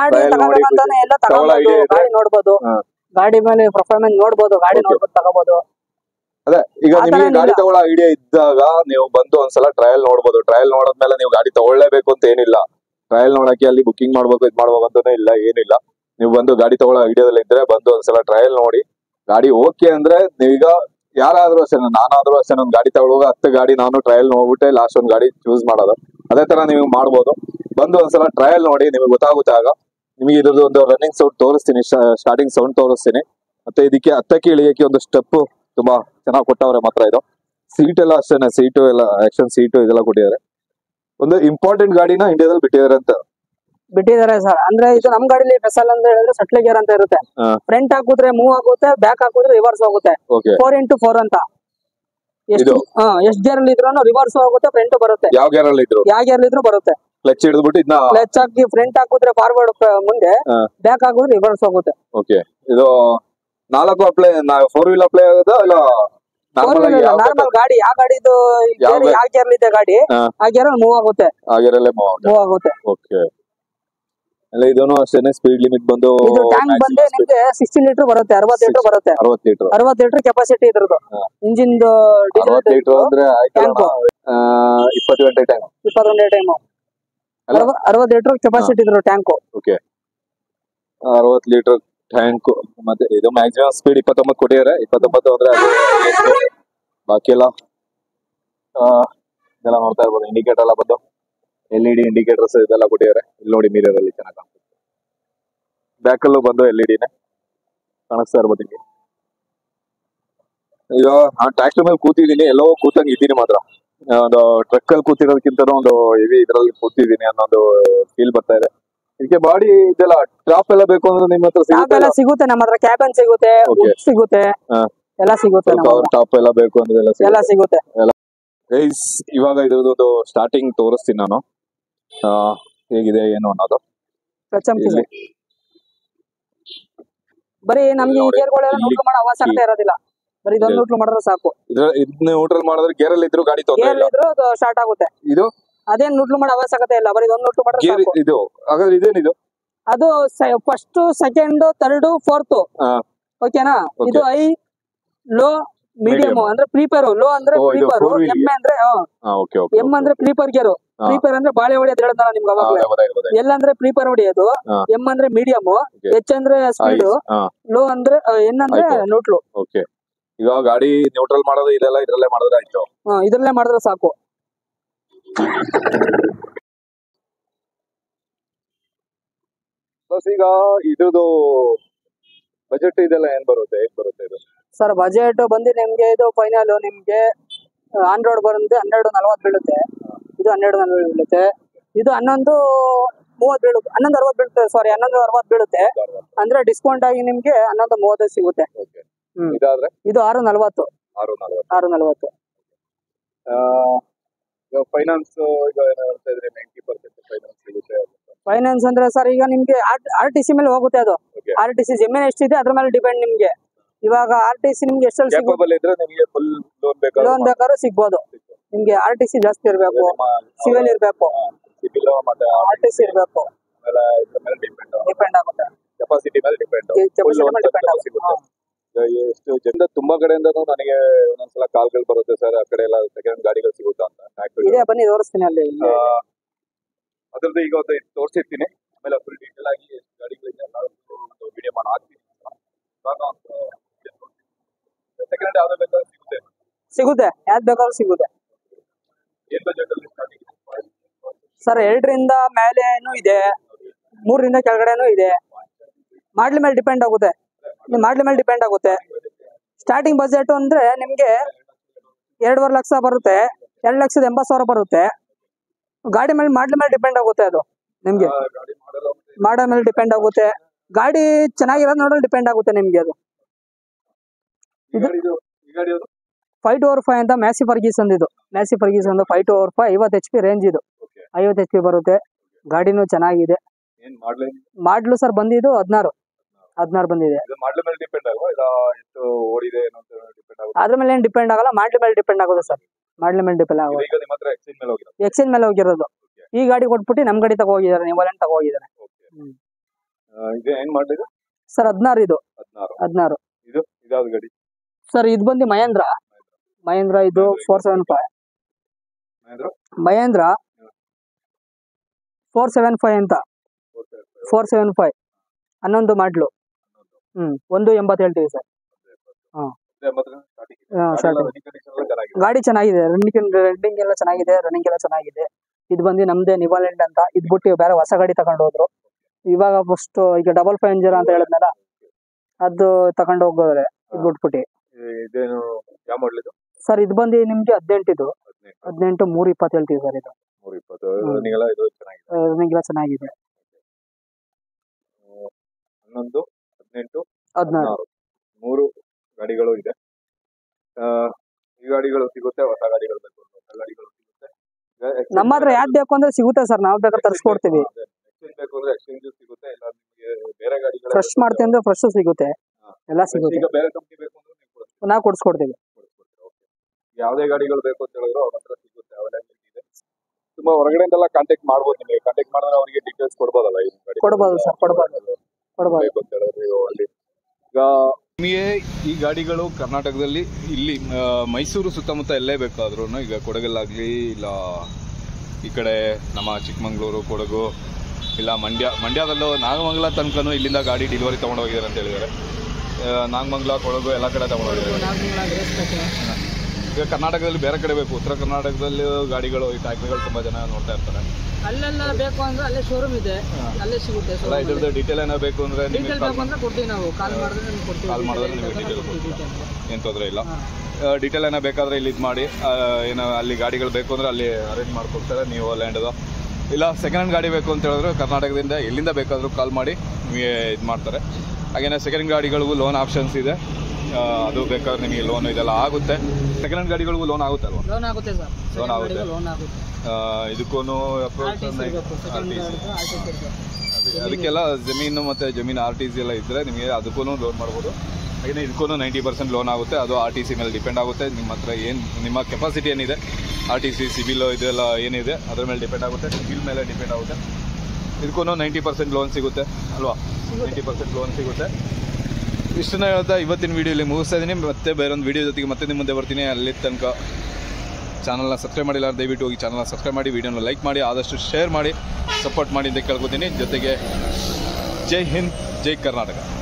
ಗಾಡಿ ನೋಡ್ಬೋದು, ಗಾಡಿ ಮೇಲೆ ಪರ್ಫಾರ್ಮೆನ್ಸ್ ನೋಡ್ಬೋದು, ಗಾಡಿ ನೋಡ್ಬೋದು ತಗೋಬಹುದು. ಅದೇ ಈಗ ನಿಮಗೆ ಗಾಡಿ ತಗೊಳ್ಳೋ ಐಡಿಯಾ ಇದ್ದಾಗ ನೀವು ಬಂದು ಒಂದ್ಸಲ ಟ್ರಯಲ್ ನೋಡ್ಬೋದು. ಟ್ರಯಲ್ ನೋಡಿದ್ಮೇಲೆ ನೀವು ಗಾಡಿ ತಗೊಳ್ಳೇಬೇಕು ಅಂತ ಏನಿಲ್ಲ. ಟ್ರಯಲ್ ನೋಡಕ್ಕೆ ಅಲ್ಲಿ ಬುಕಿಂಗ್ ಮಾಡ್ಬೇಕು ಇದ್ ಮಾಡ್ಬೇಕು ಅಂತಾನೆ ಇಲ್ಲ, ಏನಿಲ್ಲ. ನೀವು ಬಂದು ಗಾಡಿ ತಗೊಳ್ಳೋ ಐಡಿಯಾದಲ್ಲಿ ಇದ್ರೆ ಬಂದು ಒಂದ್ಸಲ ಟ್ರಯಲ್ ನೋಡಿ. ಗಾಡಿ ಓಕೆ ಅಂದ್ರೆ ನೀವೀಗ ಯಾರಾದ್ರೂ ಅಷ್ಟೇ, ನಾನಾದ್ರೂ ಅಷ್ಟೇ, ನನ್ ಗಾಡಿ ತಗೊಳ್ಳುವಾಗ ಹತ್ತು ಗಾಡಿ ನಾನು ಟ್ರಯಲ್ ನೋಡ್ಬಿಟ್ಟೆ ಲಾಸ್ಟ್ ಒಂದ್ ಗಾಡಿ ಚೂಸ್ ಮಾಡೋದು. ಅದೇ ತರ ನೀವು ಮಾಡ್ಬೋದು. ಬಂದು ಒಂದ್ಸಲ ಟ್ರಯಲ್ ನೋಡಿ, ನಿಮಗೆ ಗೊತ್ತಾಗುತ್ತೆ. ಆಗ ನಿಮಗೆ ಇದ್ರದ್ದು ಒಂದು ರನ್ನಿಂಗ್ ಸೌಂಡ್ ತೋರಿಸ್ತೀನಿ, ಸ್ಟಾರ್ಟಿಂಗ್ ಸೌಂಡ್ ತೋರಿಸ್ತೀನಿ. ಮತ್ತೆ ಇದಕ್ಕೆ ಹತ್ತಕ್ಕೆ ಇಳಿಯಕ್ಕೆ ಒಂದು ಸ್ಟೆಪ್ ತುಂಬಾ ಚೆನ್ನಾಗಿ ಕೊಟ್ಟವ್ರೆ ಮಾತ್ರ. ಇದು ಸೀಟ್ ಎಲ್ಲ ಅಷ್ಟೇನೆ, ಸೀಟು ಎಲ್ಲ ಆಕ್ಷನ್ ಸೀಟು ಇದೆಲ್ಲ ಕೊಟ್ಟಿದ್ದಾರೆ. ಒಂದು ಇಂಪಾರ್ಟೆಂಟ್ ಗಾಡಿನ ಇಂಡಿಯಾದಲ್ಲಿ ಬಿಟ್ಟಿದ್ದಾರೆ ಅಂತ ಬಿಟ್ಟಿದ್ದಾರೆ ಸರ್. ಅಂದ್ರೆ ಇದು ನಮ್ ಗಾಡಿಲಿ ಸ್ಪೆಷಲ್ ಅಂತ ಹೇಳಿದ್ರೆ ಸಟ್ಲೆ ಗೇರ್ ಅಂತ ಇರುತ್ತೆ. ಫ್ರಂಟ್ ಹಾಕಿದ್ರೆ ಮೂವ್ ಆಗುತ್ತೆ, ಬ್ಯಾಕ್ ಹಾಕಿದ್ರೆ ರಿವರ್ಸ್ ಆಗುತ್ತೆ. ಫೋರ್ ಇಂಟು ಫೋರ್ ಅಂತ ಎಷ್ಟು ಎಷ್ಟ್ ಗೇರ್ ಅಲ್ಲಿ ಇದ್ರು ರಿವರ್ಸ್ ಆಗುತ್ತೆ, ಫ್ರಂಟ್ ಬರುತ್ತೆ. ಯಾವ ಗೇರ್ ಅಲ್ಲಿ ಇದ್ರು ಯಾವ ಗೇರ್ ಇದ್ರು ಬರುತ್ತೆ. ಕ್ಲಚ್ ಹಿಡಿದ್ಬಿಟ್ಟು ಇದನ್ನ ಕ್ಲಚ್ ಹಾಕಿ ಫ್ರಂಟ್ ಹಾಕಿದ್ರೆ ಫಾರ್ವರ್ಡ್ ಮುಂದೆ, ಬ್ಯಾಕ್ ಹಾಕಿದ್ರೆ ರಿವರ್ಸ್ ಆಗುತ್ತೆ. ಓಕೆ, ಇದು ನಾಲ್ಕು ಅಪ್ಲೈ ಫೋರ್ ವೀಲ್ ಅಪ್ಲೈ ಆಗೋದಾ ಇಲ್ಲ ನಾರ್ಮಲ್ ಗಾಡಿ? ಯಾವ ಗಾಡಿದು ಯಾವ ಗೇರ್ ಇದೆ ಗಾಡಿ ಆ ಗೇರ್ ಮೂವ್ ಆಗುತ್ತೆ, ಆ ಗೇರ್ ಅಲ್ಲೇ ಮೂವ್ ಆಗುತ್ತೆ. ಓಕೆ, ಇದನ್ನು ಅಷ್ಟೇನೆ. ಸ್ಪೀಡ್ ಲಿಮಿಟ್ ಬಂದು ಇದು ಟ್ಯಾಂಕ್ ಬಂದು ನಿಮಗೆ ಸಿಕ್ಸ್ಟಿ ಲೀಟರ್ ಬರುತ್ತೆ, ಅರವತ್ತು ಲೀಟರ್ ಬರುತ್ತೆ. ಅರವತ್ತು ಲೀಟರ್ ಅರವತ್ತು ಲೀಟರ್ ಕೆಪಾಸಿಟಿ ಇದ್ರದ್ದು ಇಂಜಿನ್. ಅರವತ್ತು ಲೀಟರ್ ಅಂದ್ರೆ ಇಪ್ಪತ್ತು ಗಂಟೆ ಟೈಮ್ ಇಪ್ಪತ್ತು ಗಂಟೆ ಟೈಮ್ ಅರವತ್ತು ಲೀಟರ್ ಕೆಪಾಸಿಟಿ ಇದ್ರು ಟ್ಯಾಂಕ್. ಓಕೆ, ಅರವತ್ತು ಲೀಟರ್ ಟ್ಯಾಂಕ್. ಮತ್ತೆ ಇದು ಮ್ಯಾಕ್ಸಿಮಮ್ ಸ್ಪೀಡ್ ಇಪ್ಪತ್ತೊಂಬತ್ತು ಕೊಟ್ಟಿದ್ದಾರೆ. ಇಪ್ಪತ್ತೊಂಬತ್ತು ಅಂದ್ರೆ ಬಾಕಿ ಎಲ್ಲ ಇದೆಲ್ಲ ನೋಡ್ತಾ ಇರ್ಬೋದು. ಇಂಡಿಕೇಟರ್ ಎಲ್ಲ ಬಂದು ಎಲ್ ಇ ಡಿ ಇಂಡಿಕೇಟರ್ಸ್ ಇದೆಲ್ಲ ಕೊಟ್ಟಿದ್ದಾರೆ. ಇಲ್ಲಿ ನೋಡಿ ಮಿರರ್ ಅಲ್ಲಿ ಚೆನ್ನಾಗಿ ಕಾಣಿಸುತ್ತೆ. ಬ್ಯಾಕ್ ಅಲ್ಲೂ ಬಂದು ಎಲ್ ಇ ಡಿನೇ ಕಾಣಿಸ್ತಾ ಇರ್ಬೋದು ನಿಮಗೆ. ಈಗ ನಾನು ಟ್ರ್ಯಾಕ್ಟರ್ ಮೇಲೆ ಕೂತಿದ್ದೀನಿ, ಎಲ್ಲೋ ಕೂತಂಗೆ ಇದ್ದೀನಿ ಮಾತ್ರ. ಒಂದು ಟ್ರಕ್ ಅಲ್ಲಿ ಕೂತಿರೋದಕ್ಕಿಂತ ಒಂದು ಹೆವಿ ಇದ್ರಲ್ಲಿ ಕೂತಿದ್ದೀನಿ ಅನ್ನೋದು ಫೀಲ್ ಬರ್ತಾ ಇದೆ. ಇದಕ್ಕೆ ಬಾಡಿ ಇದೆಲ್ಲ ಟಾಪ್ ಎಲ್ಲ ಬೇಕು ಅಂದ್ರೆ ನಿಮ್ಮ ಹತ್ರ ಸಿಗುತ್ತೆ. ನಮ್ಮ ಹತ್ರ ಕ್ಯಾಬನ್ ಸಿಗುತ್ತೆ, ಸಿಗುತ್ತೆ, ಎಲ್ಲ ಸಿಗುತ್ತೆ. ಟಾಪ್ ಎಲ್ಲ ಬೇಕು ಅಂದ್ರೆ ಎಲ್ಲ ಸಿಗುತ್ತೆ. ಇವಾಗ ಇದ್ರದ್ದು ಸ್ಟಾರ್ಟಿಂಗ್ ತೋರಿಸ್ತೀನಿ ನಾನು, ಹೇಗಿದೆ ಏನು ಅನ್ನೋದು. ಬರೀ ನಮ್ಗೆ ಈ ಗೇರ್ಗಳೆಲ್ಲ ನ್ಯೂಟ್ರಲ್ ಮಾಡೋ ಅವಶ್ಯಕತೆ ಇರೋದಿಲ್ಲ. ಬರೀ ಇದೊಂದು ನ್ಯೂಟ್ರಲ್ ಮಾಡಿದ್ರೆ ಸಾಕು. ಇದನ್ನ ನ್ಯೂಟ್ರಲ್ ಮಾಡಿದ್ರೆ ಗೇರ್ ಅಲ್ಲಿ ಇದ್ರು ಗಾಡಿ ಇದ್ರು ಸ್ಟಾರ್ಟ್ ಆಗುತ್ತೆ. ಇದು ಅದೇನ್ ನ್ಯೂಟ್ರಲ್ ಮಾಡೋ ಅವಶ್ಯಕತೆ ಇಲ್ಲ, ಬರೀ ಇದೊಂದು ನ್ಯೂಟ್ರಲ್ ಮಾಡಿದ್ರೆ ಸಾಕು. ಇದು ಹಾಗಾದ್ರೆ ಇದೇನಿದು? ಅದು ಫಸ್ಟ್, ಸೆಕೆಂಡ್, ಥರ್ಡ್, ಫೋರ್ತ್. ಓಕೆನಾ? ಇದು ಐ, ಲೋ, ಮೀಡಿಯಂ ಅಂದ್ರೆ ಪ್ರೀಪರ್. ಲೋ ಅಂದ್ರೆ ಪ್ರೀಪರ್, ಎಂ ಅಂದ್ರೆ ಎಂ ಅಂದ್ರೆ ಪ್ರೀಪರ್ ಗೇರು. ಪ್ರೀಪರ್ ಅಂದ್ರೆ ಬಾಳೆ ಹೊಡಿಯೋದು ಹೇಳಿದ್ನಲ್ಲ ನಿಮ್ಗೆ ಅವಾಗಲೇ. ಎಲ್ ಅಂದ್ರೆ ಪ್ರೀಪರ್ ಹೊಡಿಯೋದು, ಎಂ ಅಂದ್ರೆ ಮೀಡಿಯಂ, ಎಚ್ ಅಂದ್ರೆ ಸ್ಪೀಡ್, ಲೋ ಅಂದ್ರೆ ಎನ್ ಅಂದ್ರೆ ನ್ಯೂಟ್ರಲ್. ಓಕೆ, ಈಗ ಗಾಡಿ ನ್ಯೂಟ್ರಲ್ ಮಾಡೋದು ಇದೆಲ್ಲ ಇದ್ರಲ್ಲೇ ಮಾಡಿದ್ರೆ ಆಯ್ತು. ಇದ್ರಲ್ಲೇ ಮಾಡಿದ್ರೆ ಸಾಕು. ಈಗ ಇದ್ರದ್ದು ಬಜೆಟ್ ಇದೆಲ್ಲ ಏನ್ ಬರುತ್ತೆ, ಹೇಗ್ ಬರುತ್ತೆ ಇದು? ಸರ್ ಬಜೆಟ್ ಬಂದು ನಿಮ್ಗೆ ಇದು ಫೈನಲ್ ನಿಮ್ಗೆ ಆನ್ ರೋಡ್ ಬರುತ್ತೆ ಹನ್ನೆರಡು ನಲ್ವತ್ತು ಬೀಳುತ್ತೆ. ಇದು ಹನ್ನೆರಡು ನಲ್ವತ್ತು ಬೀಳುತ್ತೆ. ಇದು ಹನ್ನೊಂದು ಮೂವತ್ತು ಬೀಳುತ್ತೆ, ಹನ್ನೊಂದು ಅರವತ್ತು ಬೀಳುತ್ತೆ. ಸಾರಿ, ಹನ್ನೊಂದು ಅರವತ್ತು ಬೀಳುತ್ತೆ. ಅಂದ್ರೆ ಡಿಸ್ಕೌಂಟ್ ಆಗಿ ನಿಮ್ಗೆ ಹನ್ನೊಂದು ಮೂವತ್ತು ಸಿಗುತ್ತೆ. ಇದು ಆರು ನಲ್ವತ್ತು. ಆರು ನಲ್ವತ್ತು. ಫೈನಾನ್ಸ್ ನೈಂಟಿ ಪರ್ಸೆಂಟ್ ಫೈನಾನ್ಸ್ ಸಿಗುತ್ತೆ. ಫೈನಾನ್ಸ್ ಅಂದ್ರೆ ಸರ್ ಈಗ ನಿಮ್ಗೆ ಆರ್ ಟಿ ಸಿ ಮೇಲೆ ಹೋಗುತ್ತೆ. ಅದು ಆರ್ ಟಿ ಸಿ ಜಮೀನ್ ಎಷ್ಟಿದೆ ಅದ್ರ ಮೇಲೆ ಡಿಪೆಂಡ್ ನಿಮ್ಗೆ. ಇವಾಗ ಆರ್ ಟಿ ಸಿ ನಿಮ್ಗೆ ಎಷ್ಟಲ್ಲಿ ಲೋನ್ ಬೇಕಾದ್ರೂ ಸಿಗ್ಬೋದು. ನಿಮ್ಗೆ ಆರ್ ಟಿ ಸಿ ಜಾಸ್ತಿ ಇರ್ಬೇಕು, ಸಿವಿಲ್ ಇರ್ಬೇಕು, ಆರ್ ಟಿ ಸಿ ಇರ್ಬೇಕು, ಡಿಪೆಂಡ್ ಆಗುತ್ತೆ. ಕೆಪಾಸಿಟಿ ಮೇಲೆ ಡಿಪೆಂಡ್ ಆಗುತ್ತೆ. ಎಷ್ಟು ಜನ ತುಂಬಾ ಕಡೆಯಿಂದ ನನಗೆ ಒಂದೊಂದ್ಸಲ ಕಾಲ್ಗಳು ಬರುತ್ತೆ, ಸರ್ ಆ ಕಡೆ ಎಲ್ಲ ಸೆಕೆಂಡ್ ಗಾಡಿಗಳು ಸಿಗುತ್ತಾ ಅಂತ. ಇದೇ ಬನ್ನಿ ತೋರಿಸ್ತೀನಿ ಅಲ್ಲಿ. ಅದ್ರದ್ದು ಈಗ ಒಂದು ತೋರಿಸಿರ್ತೀನಿ, ಆಮೇಲೆ ಫುಲ್ ಡೀಟೇಲ್ ಆಗಿ ಗಾಡಿಗಳಿಂದ ವಿಡಿಯೋ ಮಾಡಿ ಹಾಕ್ತೀನಿ. ಸೆಕೆಂಡ್ ಯಾವ್ದು ಬೇಕಾದ್ರೂ ಸಿಗುತ್ತೆ ಸಿಗುತ್ತೆ ಯಾವ್ದು ಬೇಕಾದ್ರೂ ಸಿಗುತ್ತೆ. ಏನ್ ಬಜೆಟ್ ಅಲ್ಲಿ ಸ್ಟಾರ್ಟಿಂಗ್ ಸರ್? ಎರಡರಿಂದ ಮೇಲೇನು ಇದೆ, ಮೂರರಿಂದ ಕೆಳಗಡೆನೂ ಇದೆ. ಮಾಡ್ಲಿ ಮೇಲೆ ಡಿಪೆಂಡ್ ಆಗುತ್ತೆ. ನಿಮ್ ಮಾಡ್ಲಿ ಮೇಲೆ ಡಿಪೆಂಡ್ ಆಗುತ್ತೆ. ಸ್ಟಾರ್ಟಿಂಗ್ ಬಜೆಟ್ ಅಂದ್ರೆ ನಿಮ್ಗೆ ಎರಡೂವರೆ ಲಕ್ಷ ಬರುತ್ತೆ, ಎರಡು ಲಕ್ಷದ ಎಂಬತ್ತು ಸಾವಿರ ಬರುತ್ತೆ. ಗಾಡಿ ಮೇಲೆ ಮಾಡ್ಲಿ ಮೇಲೆ ಡಿಪೆಂಡ್ ಆಗುತ್ತೆ ಅದು ನಿಮ್ಗೆ. ಮಾಡೋ ಮೇಲೆ ಡಿಪೆಂಡ್ ಆಗುತ್ತೆ. ಗಾಡಿ ಚೆನ್ನಾಗಿರೋದು ನೋಡೋದು ಡಿಪೆಂಡ್ ಆಗುತ್ತೆ ನಿಮ್ಗೆ. ಅದು ಫೈವ್ ಟು ಓವರ್ ಫೈವ್ ಅಂತ ಮ್ಯಾಸಿ ಫರ್ಗೀಸನ್ ಇದು Massey Ferguson five two over five ಐವತ್ತು ಎಚ್ ಪಿ ರೇಂಜ್ ಇದು. ಐವತ್ತು ಎಚ್ ಪಿ ಬರುತ್ತೆ. ಗಾಡಿನೂ ಚೆನ್ನಾಗಿದೆ. ಮಾಡ್ಲು ಸರ್ ಬಂದಿದ್ದು ಹದಿನಾರು ಹದಿನಾರು ಬಂದಿದೆ. ಅದ್ರ ಮೇಲೆ ಏನ್ ಡಿಪೆಂಡ್ ಆಗಲ್ಲ, ಮಾಡ್ಲಿ ಮೇಲೆ ಡಿಪೆಂಡ್ ಆಗೋದು ಸರ್. ಮಾಡ್ಲಿ ಮೇಲೆ ಡಿಪೆಂಡ್ ಆಗೋದು. ಎಕ್ಸ್ಚೇಂಜ್ ಮೇಲೆ ಹೋಗಿರೋದು. ಈ ಗಾಡಿ ಕೊಟ್ಬಿಟ್ಟು ನಮ್ ಗಾಡಿ ತಗೋ ಹೋಗಿದ್ದಾರೆ, ನಿವಾಲೆಂಟ್ ತಗೋ ಹೋಗಿದ್ದಾರೆ ಸರ್. ಹದಿನಾರು ಇದು ಹದಿನಾರು ಸರ್. ಇದು ಬಂದು ಮಹೇಂದ್ರ ಮಹೇಂದ್ರ ಇದು four seven five Mahindra four seven five ಅಂತ ಫೋರ್ ಸೆವೆನ್ ಫೈವ್ ಹನ್ನೊಂದು ಮಾಡ್ಲು. ಹ್ಮ್ ಒಂದು ಎಂಬತ್ತು ಹೇಳ್ತೀವಿ ಸರ್. ಗಾಡಿ ಚೆನ್ನಾಗಿದೆ. ರನ್ನಿಂಗ್ ರನ್ನಿಂಗ್ ಎಲ್ಲ ಚೆನ್ನಾಗಿದೆ. ರನ್ನಿಂಗ್ ಎಲ್ಲ ಚೆನ್ನಾಗಿದೆ. ಇದು ಬಂದು ನಮ್ದೇ ನಿವಾಲೆಂಟ್ ಅಂತ. ಇದ್ ಬಿಟ್ಟು ಬೇರೆ ಹೊಸ ಗಾಡಿ ತಗೊಂಡು ಹೋದ್ರು. ಇವಾಗ ಫಸ್ಟ್ ಈಗ ಡಬಲ್ ಫೈವ್ ಜೀರೋ ಅಂತ ಹೇಳಿದ್ನಲ್ಲ, ಅದು ತಗೊಂಡು ಹೋಗೋದ್ರೆ ಇದ್ ಬಿಟ್ಬಿಟ್ಟು ಸರ್. ಇದು ಬಂದು ನಿಮ್ಗೆ ಹದಿನೆಂಟು ಇದು ಹದಿನೆಂಟು ಮೂರ್ ಇಪ್ಪತ್ತು ಹೇಳ್ತೀವಿ ಸರ್. ಇದು ರನ್ನಿಂಗ್ ಎಲ್ಲ ಚೆನ್ನಾಗಿದೆ. ಹನ್ನೊಂದು ಹದಿನೆಂಟು ಹದಿನಾರು ಮೂರು ಗಾಡಿಗಳು ಇದೆ. ಈ ಗಾಡಿಗಳು ಸಿಗುತ್ತೆ, ಹೊಸ ಗಾಡಿಗಳು ಬೇಕು ಹೊಸ ಗಾಡಿಗಳು ಸಿಗುತ್ತೆ. ನಮ್ಮ ಹತ್ರ ಯಾವ್ದು ಬೇಕು ಅಂದ್ರೆ ಸಿಗುತ್ತೆ ಸರ್. ನಾವು ಬೇಕಾದ್ರೆ ತರಿಸ್ಕೊಡ್ತೀವಿ. ಎಕ್ಸ್ಚೇಂಜ್ ಬೇಕು ಅಂದ್ರೆ ಎಕ್ಸ್ಚೇಂಜ್ ಸಿಗುತ್ತೆ. ಇಲ್ಲ ನಿಮಗೆ ಬೇರೆ ಗಾಡಿಗಳು ಫ್ರೆಶ್ ಮಾಡ್ತೀವಿ ಅಂದ್ರೆ ಫ್ರೆಶ್ ಸಿಗುತ್ತೆ. ಎಲ್ಲ ಸಿಗುತ್ತೆ. ಈಗ ಬೇರೆ ಕಂಪನಿ ಬೇಕು ಅಂದ್ರೆ ನಾವು ಕೊಡ್ಸ್ಕೊಡ್ತೀವಿ. ಯಾವುದೇ ಗಾಡಿಗಳು ಬೇಕು ಅಂತ ಹೇಳಿದ್ರು ಅವ್ರ ಹತ್ರ ಸಿಗುತ್ತೆ. ಅವೈಲೇಬಲ್ ಇದೆ. ತುಂಬಾ ಹೊರಗಡೆಯಿಂದೆಲ್ಲ ಕಾಂಟ್ಯಾಕ್ಟ್ ಮಾಡ್ಬೋದು. ನಿಮಗೆ ಕಾಂಟ್ಯಾಕ್ಟ್ ಮಾಡಿದ್ರೆ ಅವರಿಗೆ ಡೀಟೇಲ್ಸ್ ಕೊಡ್ಬೋದಲ್ಲ? ಈ ಗಾಡಿ ಕೊಡ್ಬೋದು ಸರ್. ಕೊಡ್ಬೋದು ಕೊಡ್ಬೋದು ಅಂತ ಹೇಳಿದ್ರು ಅಲ್ಲಿ. ಈಗ ನಿಮಗೆ ಈ ಗಾಡಿಗಳು ಕರ್ನಾಟಕದಲ್ಲಿ ಇಲ್ಲಿ ಮೈಸೂರು ಸುತ್ತಮುತ್ತ ಎಲ್ಲೇ ಬೇಕಾದ್ರೂ, ಈಗ ಕೊಡಗಲ್ಲಾಗಲಿ ಇಲ್ಲ ಈ ಕಡೆ ನಮ್ಮ ಚಿಕ್ಕಮಂಗ್ಳೂರು ಕೊಡಗು ಇಲ್ಲ ಮಂಡ್ಯ ಮಂಡ್ಯದಲ್ಲೂ ನಾಗಮಂಗಲ ತನಕನೂ ಇಲ್ಲಿಂದ ಗಾಡಿ ಡೆಲಿವರಿ ತೊಗೊಂಡು ಹೋಗಿದ್ದಾರೆ ಅಂತ ಹೇಳಿದ್ದಾರೆ. ನಾಗಮಂಗಲ ಕೊಡಗು ಎಲ್ಲ ಕಡೆ ತೊಗೊಂಡು ಹೋಗಿದ್ದಾರೆ. ಈಗ ಕರ್ನಾಟಕದಲ್ಲಿ ಬೇರೆ ಕಡೆ ಬೇಕು, ಉತ್ತರ ಕರ್ನಾಟಕದಲ್ಲಿ ಗಾಡಿಗಳು ಈ ಟ್ಯಾಕ್ಸಿಗಳು ತುಂಬ ಜನ ನೋಡ್ತಾ ಇರ್ತಾರೆ. ಅಲ್ಲೆಲ್ಲ ಬೇಕು ಅಂದ್ರೆ ಅಲ್ಲೇ ಶೋರೂಮ್ ಇದೆ, ಅಲ್ಲೇ ಸಿಗುತ್ತೆ. ಅಲ್ಲ ಇದ್ರದ್ದು ಡೀಟೇಲ್ ಏನೋ ಬೇಕು ಅಂದ್ರೆ ಡೀಟೇಲ್ ಬೇಕು ಅಂದ್ರೆ ಕೊಡ್ತೀವಿ ನಾವು. ಕಾಲ್ ಮಾಡಿದ್ರೆ ನಿಮ್ಗೆ ಕೊಡ್ತೀವಿ. ಕಾಲ್ ಮಾಡಿದ್ರೆ ನಿಮಗೆ ಡೀಟೇಲ್ ಕೊಡ್ತೀವಿ, ಏನು ತೊಂದರೆ ಇಲ್ಲ. ಡೀಟೇಲ್ ಏನೋ ಬೇಕಾದ್ರೆ ಇಲ್ಲಿ ಇದು ಮಾಡಿ, ಏನೋ ಅಲ್ಲಿ ಗಾಡಿಗಳು ಬೇಕು ಅಂದ್ರೆ ಅಲ್ಲಿ ಅರೇಂಜ್ ಮಾಡ್ಕೊಡ್ತಾರೆ. ನೀವು ಲ್ಯಾಂಡದು ಇಲ್ಲ ಸೆಕೆಂಡ್ ಹ್ಯಾಂಡ್ ಗಾಡಿ ಬೇಕು ಅಂತ ಹೇಳಿದ್ರು ಕರ್ನಾಟಕದಿಂದ ಎಲ್ಲಿಂದ ಬೇಕಾದರೂ ಕಾಲ್ ಮಾಡಿ ನಿಮಗೆ ಇದು ಮಾಡ್ತಾರೆ. ಹಾಗೇನೇ ಸೆಕೆಂಡ್ ಹ್ಯಾಂಡ್ ಗಾಡಿಗಳಿಗೂ ಲೋನ್ ಆಪ್ಷನ್ಸ್ ಇದೆ. ಅದು ಬೇಕಾದ್ರೆ ನಿಮಗೆ ಲೋನ್ ಇದೆಲ್ಲ ಆಗುತ್ತೆ. ಸೆಕೆಂಡ್ ಹ್ಯಾಂಡ್ ಗಾಡಿಗಳಿಗೂ ಲೋನ್ ಆಗುತ್ತೆ ಅಲ್ವಾ? ಲೋನ್ ಆಗುತ್ತೆ ಸರ್. ಲೋನ್ ಆಗುತ್ತೆ. ಲೋನ್ ಆಗುತ್ತೆ. ಇದಕ್ಕೂ ಅದಕ್ಕೆಲ್ಲ ಜಮೀನು ಮತ್ತು ಜಮೀನು ಆರ್ ಟಿ ಸಿ ಎಲ್ಲ ಇದ್ದರೆ ನಿಮಗೆ ಅದಕ್ಕೂ ಲೋನ್ ಮಾಡ್ಬೋದು. ಹಾಗೆ ಇದಕ್ಕೂ ನೈಂಟಿ ಪರ್ಸೆಂಟ್ ಲೋನ್ ಆಗುತ್ತೆ. ಅದು ಆರ್ ಟಿ ಸಿ ಮೇಲೆ ಡಿಪೆಂಡ್ ಆಗುತ್ತೆ. ನಿಮ್ಮ ಹತ್ರ ಏನು ನಿಮ್ಮ ಕೆಪಾಸಿಟಿ ಏನಿದೆ, ಆರ್ ಟಿ ಸಿ ಸಿಬಿಲ್ ಇದೆಲ್ಲ ಏನಿದೆ ಅದ್ರ ಮೇಲೆ ಡಿಪೆಂಡ್ ಆಗುತ್ತೆ. ಸಿಬಿಲ್ ಮೇಲೆ ಡಿಪೆಂಡ್ ಆಗುತ್ತೆ. ಇದಕ್ಕೂ ನೈಂಟಿ ಪರ್ಸೆಂಟ್ ಲೋನ್ ಸಿಗುತ್ತೆ ಅಲ್ವಾ? ನೈಂಟಿ ಪರ್ಸೆಂಟ್ ಲೋನ್ ಸಿಗುತ್ತೆ. ಇಷ್ಟನ್ನ ಹೇಳ್ತಾ ಇವತ್ತಿನ ವೀಡಿಯೋಲಿ ಮುಗಿಸ್ತಾ ಇದ್ದೀನಿ. ಮತ್ತೆ ಬೇರೊಂದು ವೀಡಿಯೋ ಜೊತೆಗೆ ಮತ್ತೆ ನಿಮ್ಮ ಮುಂದೆ ಬರ್ತೀನಿ. ಅಲ್ಲಿ ತನಕ ಚಾನಲ್ನ ಸಬ್ಸ್ಕ್ರೈಬ್ ಮಾಡಿಲ್ಲ ದಯವಿಟ್ಟು ಹೋಗಿ ಚಾನಲ್ನ ಸಬ್ಸ್ಕ್ರೈಬ್ ಮಾಡಿ, ವೀಡಿಯೋನ ಲೈಕ್ ಮಾಡಿ, ಆದಷ್ಟು ಶೇರ್ ಮಾಡಿ, ಸಪೋರ್ಟ್ ಮಾಡಿ ಅಂತ ಕೇಳ್ಕೊತೀನಿ. ಜೊತೆಗೆ ಜೈ ಹಿಂದ್, ಜೈ ಕರ್ನಾಟಕ.